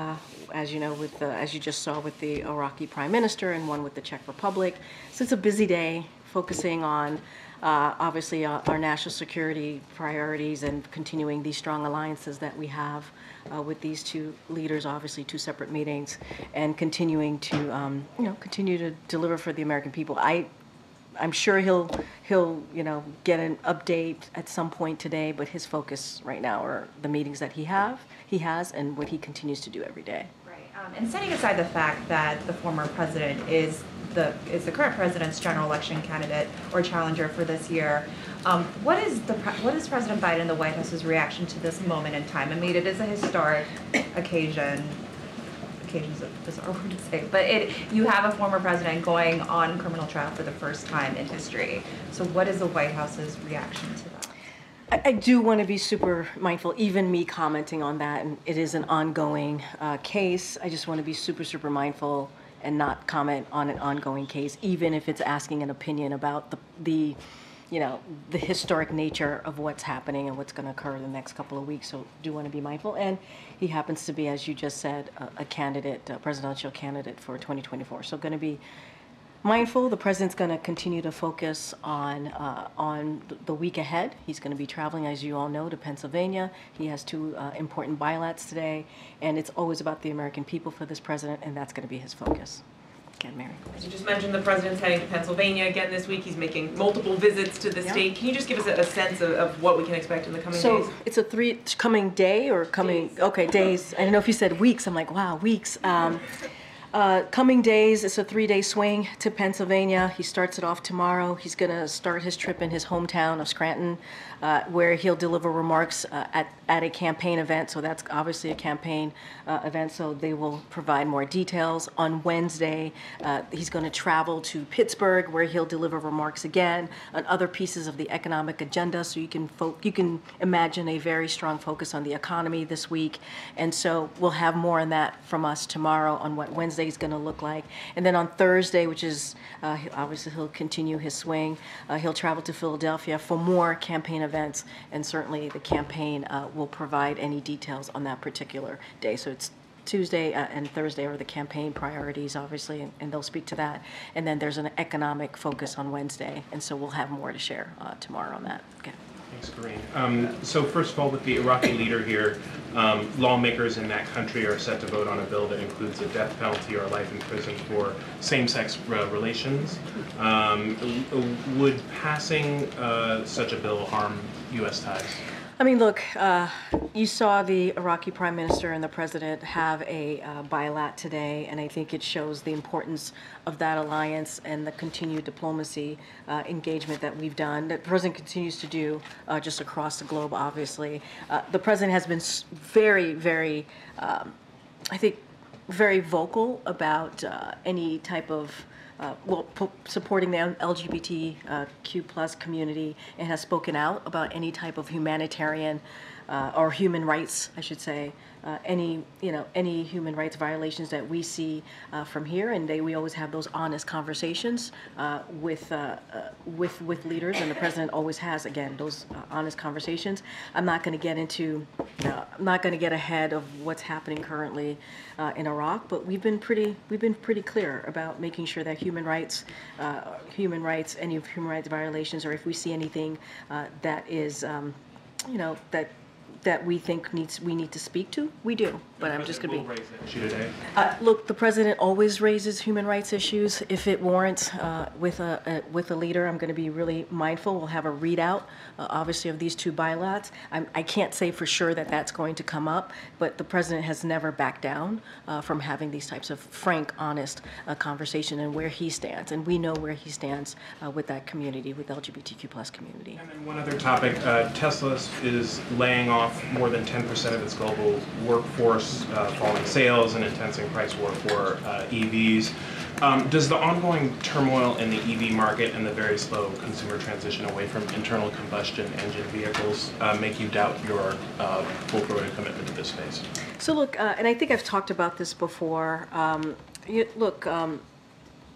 as you know, with the, as you just saw with the Iraqi Prime Minister, and one with the Czech Republic. So it's a busy day, focusing on uh, obviously uh, our national security priorities and continuing these strong alliances that we have uh, with these two leaders, obviously two separate meetings, and continuing to um, you know continue to deliver for the American people. I. I'm sure he'll he'll you know get an update at some point today, but his focus right now are the meetings that he have he has and what he continues to do every day. Right. Um, and setting aside the fact that the former president is the is the current president's general election candidate or challenger for this year, um, what is the what is President Biden and the White House's reaction to this moment in time? I mean, it is a historic occasion. Occasion's a bizarre word to say, but it you have a former president going on criminal trial for the first time in history. So what is the White House's reaction to that? I, I do want to be super mindful, even me commenting on that, and it is an ongoing uh, case. I just want to be super, super mindful and not comment on an ongoing case, even if it's asking an opinion about the, the you know, the historic nature of what's happening and what's going to occur in the next couple of weeks. So do want to be mindful. And he happens to be, as you just said, a, a candidate, a presidential candidate for twenty twenty-four. So going to be mindful. The president's going to continue to focus on uh, on the week ahead. He's going to be traveling, as you all know, to Pennsylvania. He has two uh, important bilats today, and it's always about the American people for this president, and that's going to be his focus. Again, Mary. As you just mentioned, the president's heading to Pennsylvania again this week. He's making multiple visits to the Yeah. state. Can you just give us a, a sense of, of what we can expect in the coming So days? it's a three coming day or coming okay days. I don't know if you said weeks. I'm like, wow, weeks. Um, uh, coming days. It's a three-day swing to Pennsylvania. He starts it off tomorrow. He's going to start his trip in his hometown of Scranton, uh, where he'll deliver remarks uh, at at a campaign event. So that's obviously a campaign uh, event. So they will provide more details. On Wednesday, uh, he's going to travel to Pittsburgh, where he'll deliver remarks again on other pieces of the economic agenda. So you can fo- you can imagine a very strong focus on the economy this week. And so we'll have more on that from us tomorrow on what Wednesday is going to look like. And then on Thursday, which is uh, he- obviously he'll continue his swing. Uh, he'll travel to Philadelphia for more campaign events, and certainly the campaign uh, will provide any details on that particular day. So it's Tuesday uh, and Thursday are the campaign priorities, obviously, and, and they'll speak to that. And then there's an economic focus on Wednesday, and so we'll have more to share uh, tomorrow on that. Okay. Thanks, Karine. Um, so first of all, with the Iraqi leader here, um, lawmakers in that country are set to vote on a bill that includes a death penalty or life in prison for same-sex uh, relations. Um, would passing uh, such a bill harm U S ties? I mean, look, uh, you saw the Iraqi Prime Minister and the President have a uh, bilat today, and I think it shows the importance of that alliance and the continued diplomacy uh, engagement that we've done, that the President continues to do uh, just across the globe, obviously. Uh, the President has been s- very, very, um, I think, very vocal about uh, any type of Uh, well, p- supporting the L G B T Q plus community, and has spoken out about any type of humanitarian uh, or human rights, I should say, uh, any you know any human rights violations that we see uh, from here, and they, we always have those honest conversations uh, with uh, uh, with with leaders, and the president always has again those uh, honest conversations. I'm not going to get into, uh, I'm not going to get ahead of what's happening currently uh, in Iraq, but we've been pretty we've been pretty clear about making sure that human rights, uh, human rights, any human rights violations, or if we see anything uh, that is, um, you know, that that we think needs we need to speak to, we do. But I'm just going to be. Raise that issue today. Uh, look, the president always raises human rights issues if it warrants uh, with a, a with a leader. I'm going to be really mindful. We'll have a readout, uh, obviously, of these two bilats. I'm, I can't say for sure that that's going to come up, but the president has never backed down uh, from having these types of frank, honest uh, conversation and where he stands, and we know where he stands uh, with that community, with the L G B T Q plus community. And then one other topic: uh, Tesla is laying off more than ten percent of its global workforce. Uh, falling sales and intensing price war for uh, E Vs. Um, does the ongoing turmoil in the E V market and the very slow consumer transition away from internal combustion engine vehicles uh, make you doubt your uh, full-throated commitment to this space? So look, uh, and I think I've talked about this before. Um, you, look, um,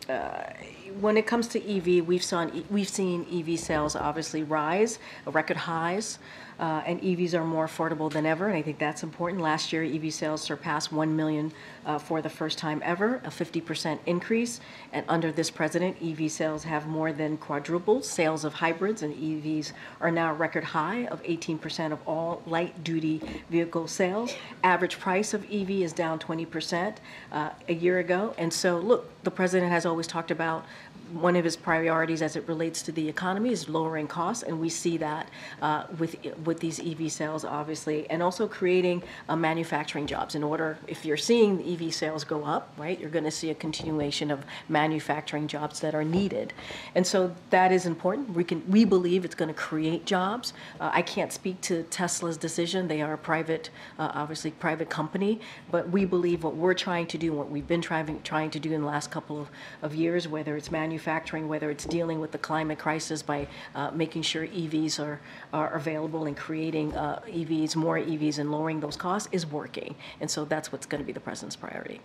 uh, when it comes to E V, we've seen, we've seen E V sales obviously rise, record highs, uh, and E Vs are more affordable than ever, and I think that's important. Last year, E V sales surpassed one million uh, for the first time ever, a fifty percent increase, and under this president, E V sales have more than quadrupled. Sales of hybrids and E Vs are now a record high of eighteen percent of all light-duty vehicle sales. Average price of E V is down twenty percent uh, a year ago, and so look, the president has always talked about one of his priorities as it relates to the economy is lowering costs, and we see that uh, with with these E V sales, obviously, and also creating uh, manufacturing jobs. In order, if you're seeing the E V sales go up, right, you're going to see a continuation of manufacturing jobs that are needed, and so that is important. We can, we believe it's going to create jobs. Uh, I can't speak to Tesla's decision; they are a private, uh, obviously private company, but we believe what we're trying to do, what we've been trying trying to do in the last couple of, of years, whether it's manufacturing manufacturing, whether it's dealing with the climate crisis by uh, making sure E Vs are, are available and creating uh, E Vs, more E Vs and lowering those costs is working. And so that's what's going to be the president's priority.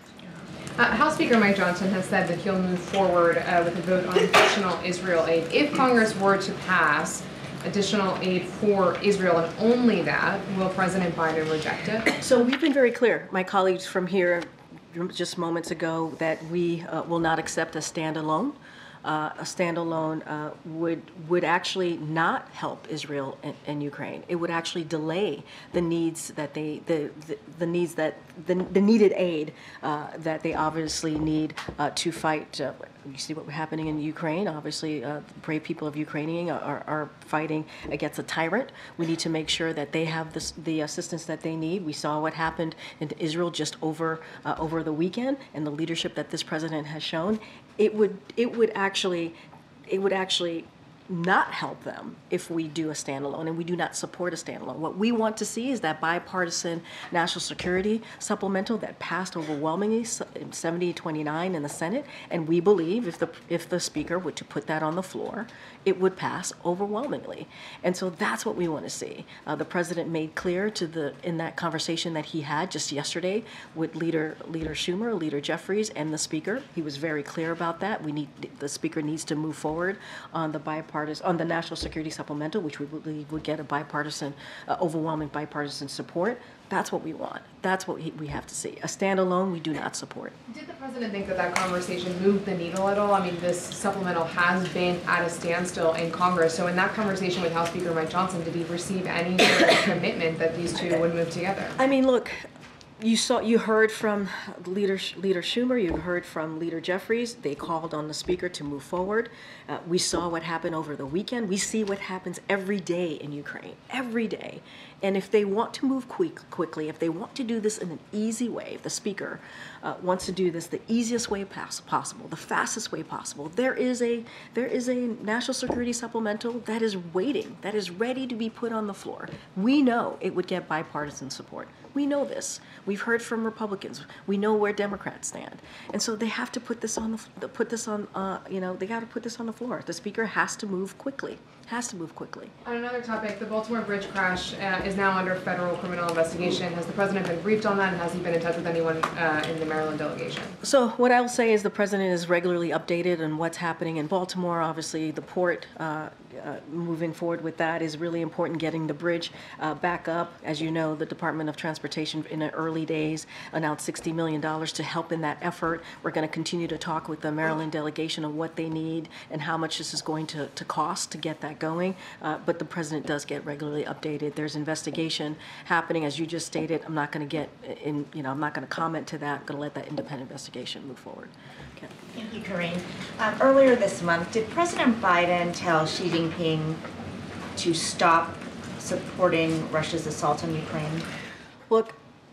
Uh, House Speaker Mike Johnson has said that he'll move forward uh, with a vote on additional Israel aid. If Congress were to pass additional aid for Israel and only that, will President Biden reject it? So we've been very clear, my colleagues from here just moments ago, that we uh, will not accept a standalone. Uh, a standalone uh, would would actually not help Israel and, and Ukraine. It would actually delay the needs that they the the, the needs that the, the needed aid uh, that they obviously need uh, to fight. Uh, you see what's happening in Ukraine. Obviously, uh, the brave people of Ukraine are, are fighting against a tyrant. We need to make sure that they have this, the assistance that they need. We saw what happened in Israel just over uh, over the weekend, and the leadership that this president has shown. It would it would actually it would actually not help them if we do a standalone, and we do not support a standalone. What we want to see is that bipartisan national security supplemental that passed overwhelmingly seventy to twenty-nine in the Senate, and we believe if the if the speaker were to put that on the floor, it would pass overwhelmingly. And so that's what we want to see. Uh, the president made clear to the in that conversation that he had just yesterday with leader leader Schumer, leader Jeffries, and the speaker. He was very clear about that. We need the speaker needs to move forward on the bipartisan on the national security supplemental, which we believe would get a bipartisan, uh, overwhelming bipartisan support. That's what we want. That's what we have to see. A standalone, we do not support. Did the president think that that conversation moved the needle at all? I mean, this supplemental has been at a standstill in Congress. So in that conversation with House Speaker Mike Johnson, did he receive any sort of commitment that these two would move together? I mean, look, you saw, you heard from leader, leader Schumer, you heard from leader Jeffries. They called on the speaker to move forward. Uh, we saw what happened over the weekend. We see what happens every day in Ukraine, every day. And if they want to move quick, quickly, if they want to do this in an easy way, if the speaker uh, wants to do this the easiest way possible, the fastest way possible, there is a there is a national security supplemental that is waiting, that is ready to be put on the floor. We know it would get bipartisan support. We know this. We've heard from Republicans. We know where Democrats stand, and so they have to put this on the put this on. Uh, you know, they got to put this on the floor. The speaker has to move quickly. Has to move quickly. On another topic, the Baltimore Bridge crash uh, is now under federal criminal investigation. Has the president been briefed on that, and has he been in touch with anyone uh, in the Maryland delegation? So what I will say is the president is regularly updated on what's happening in Baltimore. Obviously, the port, uh, uh, moving forward with that is really important, getting the bridge uh, back up. As you know, the Department of Transportation in the early days announced sixty million dollars to help in that effort. We're going to continue to talk with the Maryland delegation on what they need and how much this is going to, to cost to get that going, uh, but the president does get regularly updated. There's investigation happening, as you just stated. I'm not going to get in, you know, I'm not going to comment to that. I'm going to let that independent investigation move forward. Okay. Thank you, Karine. Um, earlier this month, did President Biden tell Xi Jinping to stop supporting Russia's assault on Ukraine? Look,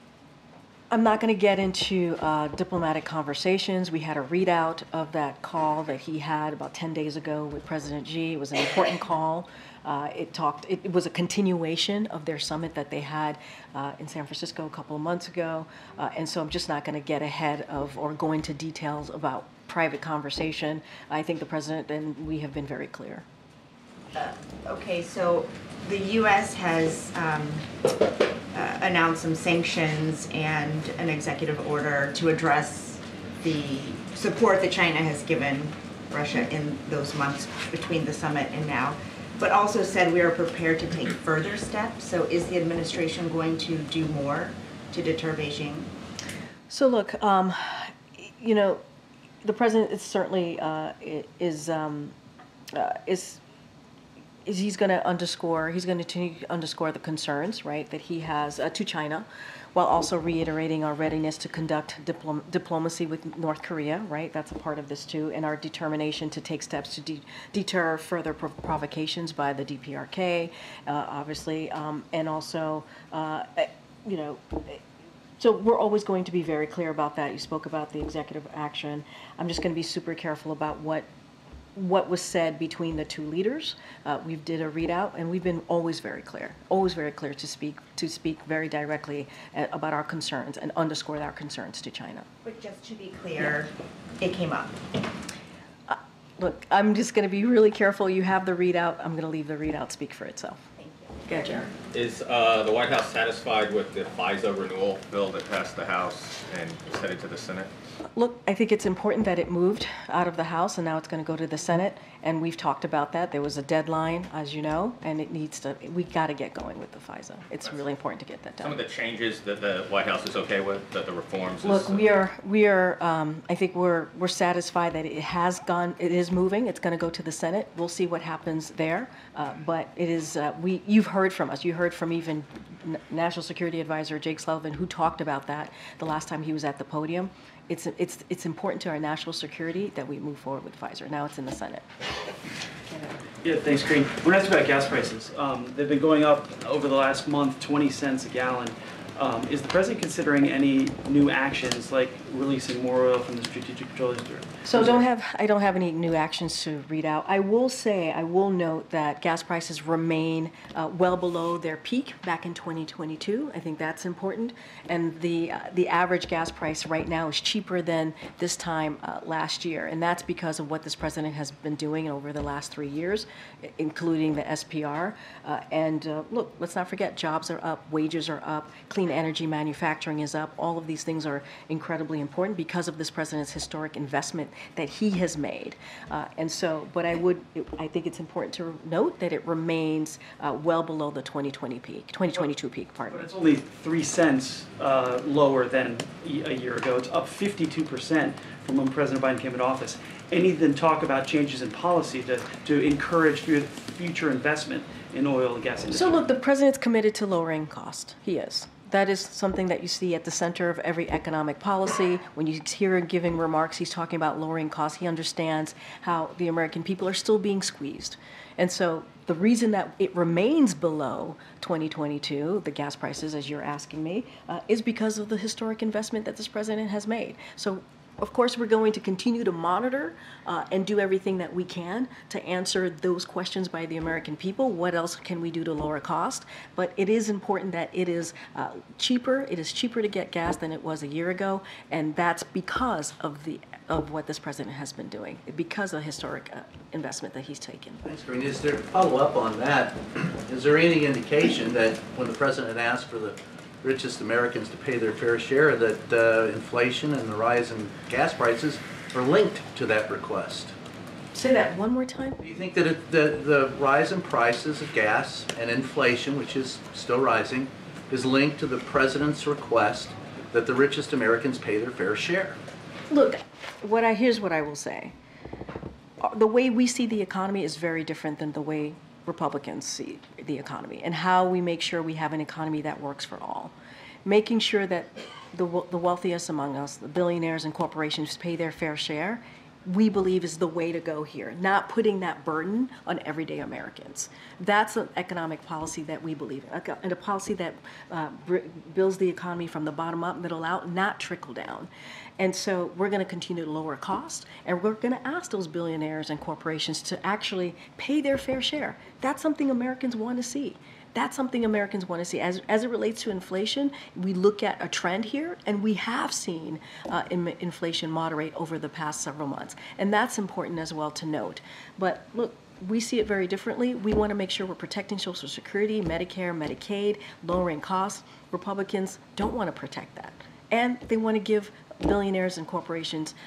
I'm not going to get into uh, diplomatic conversations. We had a readout of that call that he had about ten days ago with President Xi. It was an important call. Uh, it talked. It, it was a continuation of their summit that they had uh, in San Francisco a couple of months ago. Uh, and so I'm just not going to get ahead of or go into details about private conversation. I think the president and we have been very clear. Uh, okay, so the U S has um, uh, announced some sanctions and an executive order to address the support that China has given Russia in those months between the summit and now, but also said we are prepared to take further steps. So is the administration going to do more to deter Beijing? So look, um, you know, the president is certainly uh, is um, uh, is is he's going to underscore he's going to continue to underscore the concerns, right, that he has uh, to China, while also reiterating our readiness to conduct diplom- diplomacy with North Korea, right? That's a part of this too, and our determination to take steps to de- deter further prov- provocations by the D P R K, uh, obviously, um, and also, uh, you know. So we're always going to be very clear about that. You spoke about the executive action. I'm just going to be super careful about what what was said between the two leaders. Uh, we did a readout, and we've been always very clear, always very clear to speak to speak very directly uh, about our concerns and underscore our concerns to China. But just to be clear, it came up. Uh, look, I'm just going to be really careful. You have the readout. I'm going to leave the readout speak for itself. Thank you. Go ahead, Jared. Is uh, the White House satisfied with the FISA renewal bill that passed the House and is headed to the Senate? Look, I think it's important that it moved out of the House and now it's going to go to the Senate. And we've talked about that. There was a deadline, as you know, and it needs to, we got to get going with the FISA. It's really important to get that done. Some of the changes that the White House is okay with, that the reforms. Look, is, we are, we are, um, I think we're, we're satisfied that it has gone, it is moving. It's going to go to the Senate. We'll see what happens there. Uh, but it is, uh, we, you've heard from us. You heard from even N- National Security Advisor Jake Sullivan, who talked about that the last time he was at the podium. It's, it's, it's important to our national security that we move forward with FISA. Now it's in the Senate. Yeah, thanks, Green. When asked about gas prices, um, they've been going up over the last month, twenty cents a gallon. Um, is the president considering any new actions like releasing more oil from the Strategic Petroleum Reserve? So don't have, I don't have any new actions to read out. I will say, I will note that gas prices remain uh, well below their peak back in twenty twenty-two. I think that's important. And the uh, the average gas price right now is cheaper than this time uh, last year. And that's because of what this president has been doing over the last three years, including the S P R. Uh, and uh, look, let's not forget, jobs are up, wages are up, clean energy manufacturing is up. All of these things are incredibly important because of this president's historic investment that he has made. Uh, and so, but I would, I think it's important to note that it remains uh, well below the twenty twenty peak, twenty twenty-two peak, pardon But me. it's only three cents uh, lower than a year ago. It's up fifty-two percent from when President Biden came into office. Any then talk about changes in policy to, to encourage fu- future investment in oil and gas industry? So look, the president's committed to lowering cost. He is. That is something that you see at the center of every economic policy. When you hear him giving remarks, he's talking about lowering costs. He understands how the American people are still being squeezed. And so the reason that it remains below twenty twenty-two, the gas prices, as you're asking me, uh, is because of the historic investment that this president has made. So of course, we're going to continue to monitor uh, and do everything that we can to answer those questions by the American people. What else can we do to lower cost? But it is important that it is uh, cheaper. It is cheaper to get gas than it was a year ago, and that's because of the of what this president has been doing, because of the historic uh, investment that he's taken. Thanks, Green. Is there, follow up on that, is there any indication that when the president asked for the richest Americans to pay their fair share, that uh, inflation and the rise in gas prices are linked to that request? Say that one more time. Do you think that it, the, the rise in prices of gas and inflation, which is still rising, is linked to the president's request that the richest Americans pay their fair share? Look, what I here's what I will say. The way we see the economy is very different than the way Republicans see the economy, and how we make sure we have an economy that works for all. Making sure that the, the wealthiest among us, the billionaires and corporations, pay their fair share, we believe is the way to go here, not putting that burden on everyday Americans. That's an economic policy that we believe in, and a policy that uh, builds the economy from the bottom up, middle out, not trickle down. And so we're going to continue to lower costs, and we're going to ask those billionaires and corporations to actually pay their fair share. That's something Americans want to see. That's something Americans want to see. As, as it relates to inflation, we look at a trend here, and we have seen uh, in, inflation moderate over the past several months. And that's important as well to note. But look, we see it very differently. We want to make sure we're protecting Social Security, Medicare, Medicaid, lowering costs. Republicans don't want to protect that. And they want to give billionaires and corporations uh,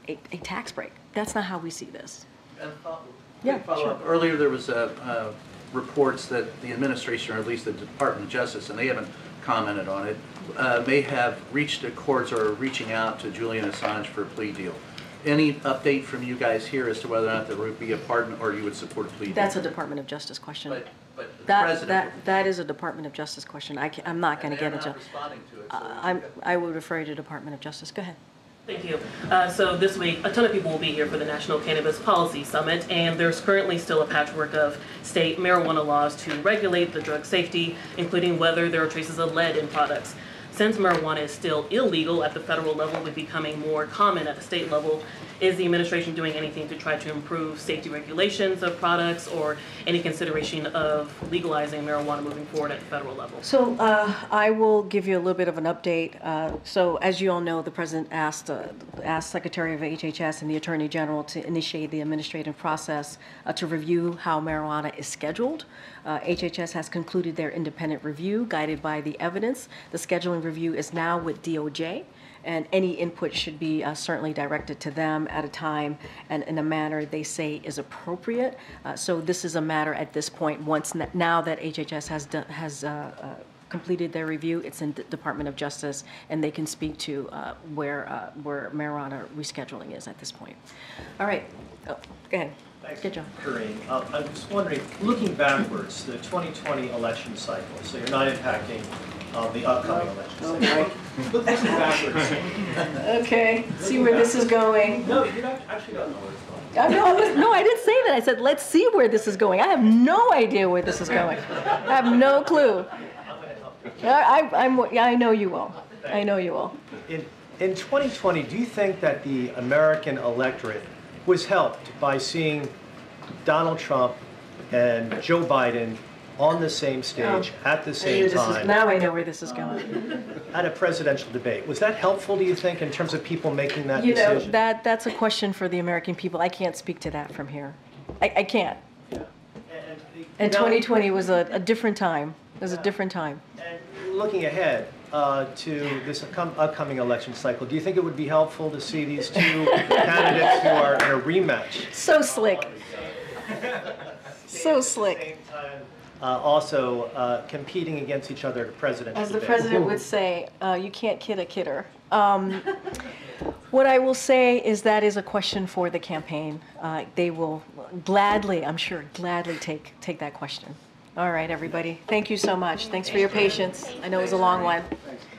a, a tax break. That's not how we see this. And follow- Yeah, quick follow-up. sure. Earlier, there was uh, uh, reports that the administration, or at least the Department of Justice, and they haven't commented on it, uh, may have reached the courts or are reaching out to Julian Assange for a plea deal. Any update from you guys here as to whether or not there would be a pardon or you would support a plea deal? That's a Department of Justice question. But, but the That, president. that, that is a Department of Justice question. I can, I'm not going to get And they're into. not responding to it, so Uh, I'm, I would refer you to Department of Justice. Go ahead. Thank you. Uh, so this week, a ton of people will be here for the National Cannabis Policy Summit, and there's currently still a patchwork of state marijuana laws to regulate the drug safety, including whether there are traces of lead in products. Since marijuana is still illegal at the federal level, with becoming more common at the state level, is the administration doing anything to try to improve safety regulations of products or any consideration of legalizing marijuana moving forward at the federal level? So uh, I will give you a little bit of an update. Uh, so as you all know, the President asked, uh, asked Secretary of H H S and the Attorney General to initiate the administrative process uh, to review how marijuana is scheduled. Uh, H H S has concluded their independent review guided by the evidence. The scheduling review is now with D O J. And any input should be uh, certainly directed to them at a time and in a manner they say is appropriate. Uh, so this is a matter at this point, once n- now that H H S has done, has uh, uh, completed their review, it's in the Department of Justice, and they can speak to uh, where uh, where marijuana rescheduling is at this point. All right, oh, go ahead. Thanks, Good job. Karine. Uh, I'm just wondering, looking backwards, the twenty twenty election cycle, so you're not impacting uh, the upcoming election Oh, cycle. boy. Look- Looking backwards. Okay, see where this is going. No, you don't- actually don't know where it's going. I know, I was, no, I didn't say that. I said, let's see where this is going. I have no idea where this is going. I have no clue. I, I, I'm, I know you will. I know you will. In, in twenty twenty, do you think that the American electorate was helped by seeing Donald Trump and Joe Biden on the same stage Oh. at the I knew same this is- time Now I know where this is going. at a presidential debate? Was that helpful, do you think, in terms of people making that You know, decision? that, that's a question for the American people. I can't speak to that from here. I, I can't. And Now- twenty twenty was a, a different time. It was a different time. Looking ahead uh, to this accom- upcoming election cycle, do you think it would be helpful to see these two candidates who are in a rematch? So slick. So slick. Uh, also uh, competing against each other at a presidential As the debate? president would say, uh, you can't kid a kidder. Um, what I will say is that is a question for the campaign. Uh, they will gladly, I'm sure, gladly take take that question. All right, everybody. Thank you so much. Thanks for your patience. I know it was a long one.